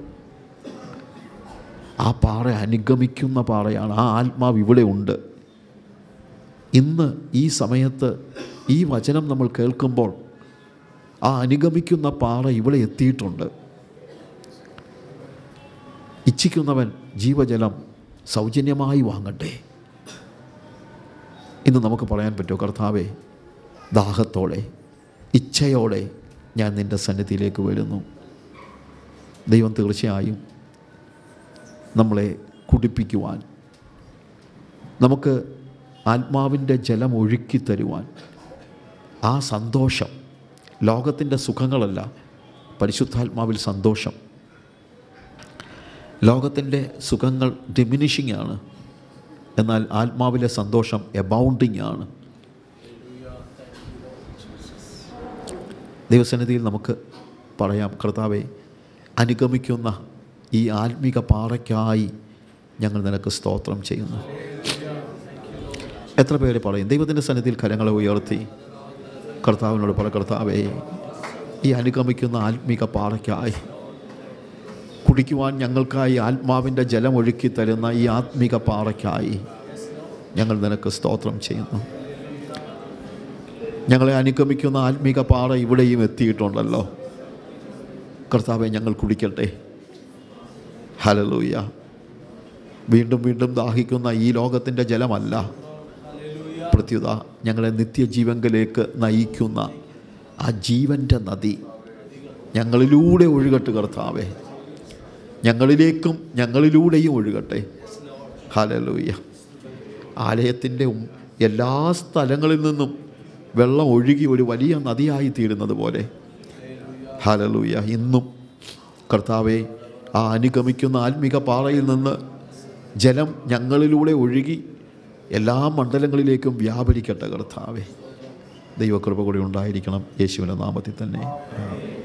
S1: ആ പാറ അനുഗമിക്കുന്ന പാറയാണ്. ആ ആത്മാവ് ഇവിടെ ഉണ്ട്. ഇന്ന് ഈ സമയത്ത് ഈ വചനം നമ്മൾ കേൾക്കുമ്പോൾ ആ അനുഗമിക്കുന്ന പാറ ഇവിടെ എത്തിയിട്ടുണ്ട്. ഇച്ഛിക്കുന്നവൻ ജീവജലം സൗജന്യമായി വാങ്ങട്ടെ. ഇന്ന് നമുക്ക് പറയാൻ പറ്റുമോ, കർത്താവേ, ദാഹത്തോടെ ഇച്ഛയോടെ ഞാൻ നിൻ്റെ സന്നിധിയിലേക്ക് വരുന്നു. ദൈവം തീർച്ചയായും നമ്മളെ കുടിപ്പിക്കുവാൻ, നമുക്ക് ആത്മാവിൻ്റെ ജലം ഒഴുക്കി തരുവാൻ, ആ സന്തോഷം, ലോകത്തിൻ്റെ സുഖങ്ങളല്ല, പരിശുദ്ധാത്മാവിൽ സന്തോഷം. ലോകത്തിൻ്റെ സുഖങ്ങൾ ഡിമിനിഷിംഗ് ആണ്, എന്നാൽ ആത്മാവിലെ സന്തോഷം എബൗണ്ടിങ് ആണ്. ദൈവസന്നിധിയിൽ നമുക്ക് പറയാം, കർത്താവേ, അനുഗമിക്കുന്ന ഈ ആത്മീക പാറയ്ക്കായി
S2: ഞങ്ങൾ നിനക്ക് സ്തോത്രം ചെയ്യുന്നു. എത്ര പേര് പറയും ദൈവത്തിൻ്റെ സന്നിധിയിൽ കരങ്ങളെ ഉയർത്തി കർത്താവിനോട് പറ, കർത്താവേ, ഈ അനുഗമിക്കുന്ന ആത്മീക പാറയ്ക്കായി, കുടിക്കുവാൻ ഞങ്ങൾക്കായി ആത്മാവിൻ്റെ ജലം ഒഴുക്കി തരുന്ന ഈ ആത്മീക പാറയ്ക്കായി ഞങ്ങൾ നിനക്ക് സ്തോത്രം ചെയ്യുന്നു. ഞങ്ങളെ അനുഗമിക്കുന്ന ആത്മീക പാറ ഇവിടെയും എത്തിയിട്ടുണ്ടല്ലോ കർത്താവെ, ഞങ്ങൾ കുടിക്കട്ടെ. ഹല്ലേലൂയ. വീണ്ടും വീണ്ടും ദാഹിക്കുന്ന ഈ ലോകത്തിൻ്റെ ജലമല്ല, പ്രത്യുത ഞങ്ങളെ നിത്യജീവങ്കലേക്ക് നയിക്കുന്ന ആ ജീവൻ്റെ നദി ഞങ്ങളിലൂടെ ഒഴുകട്ടെ കർത്താവേ, ഞങ്ങളിലേക്കും ഞങ്ങളിലൂടെയും ഒഴുകട്ടെ. ഹല്ലേലൂയ. ആലയത്തിൻ്റെ എല്ലാ സ്ഥലങ്ങളിൽ നിന്നും വെള്ളം ഒഴുകി ഒരു വലിയ നദിയായി തീരുന്നത് പോലെ, ഹല്ലേലൂയ, ഇന്നും കർത്താവേ, ആ അനുഗമിക്കുന്ന ആത്മീക പാറയിൽ നിന്ന് ജലം ഞങ്ങളിലൂടെ ഒഴുകി എല്ലാ മണ്ഡലങ്ങളിലേക്കും വ്യാപരിക്കട്ടെ കർത്താവേ. ദൈവകൃപ കൂടി ഉണ്ടായിരിക്കണം. യേശുവിൻ്റെ നാമത്തിൽ തന്നെ.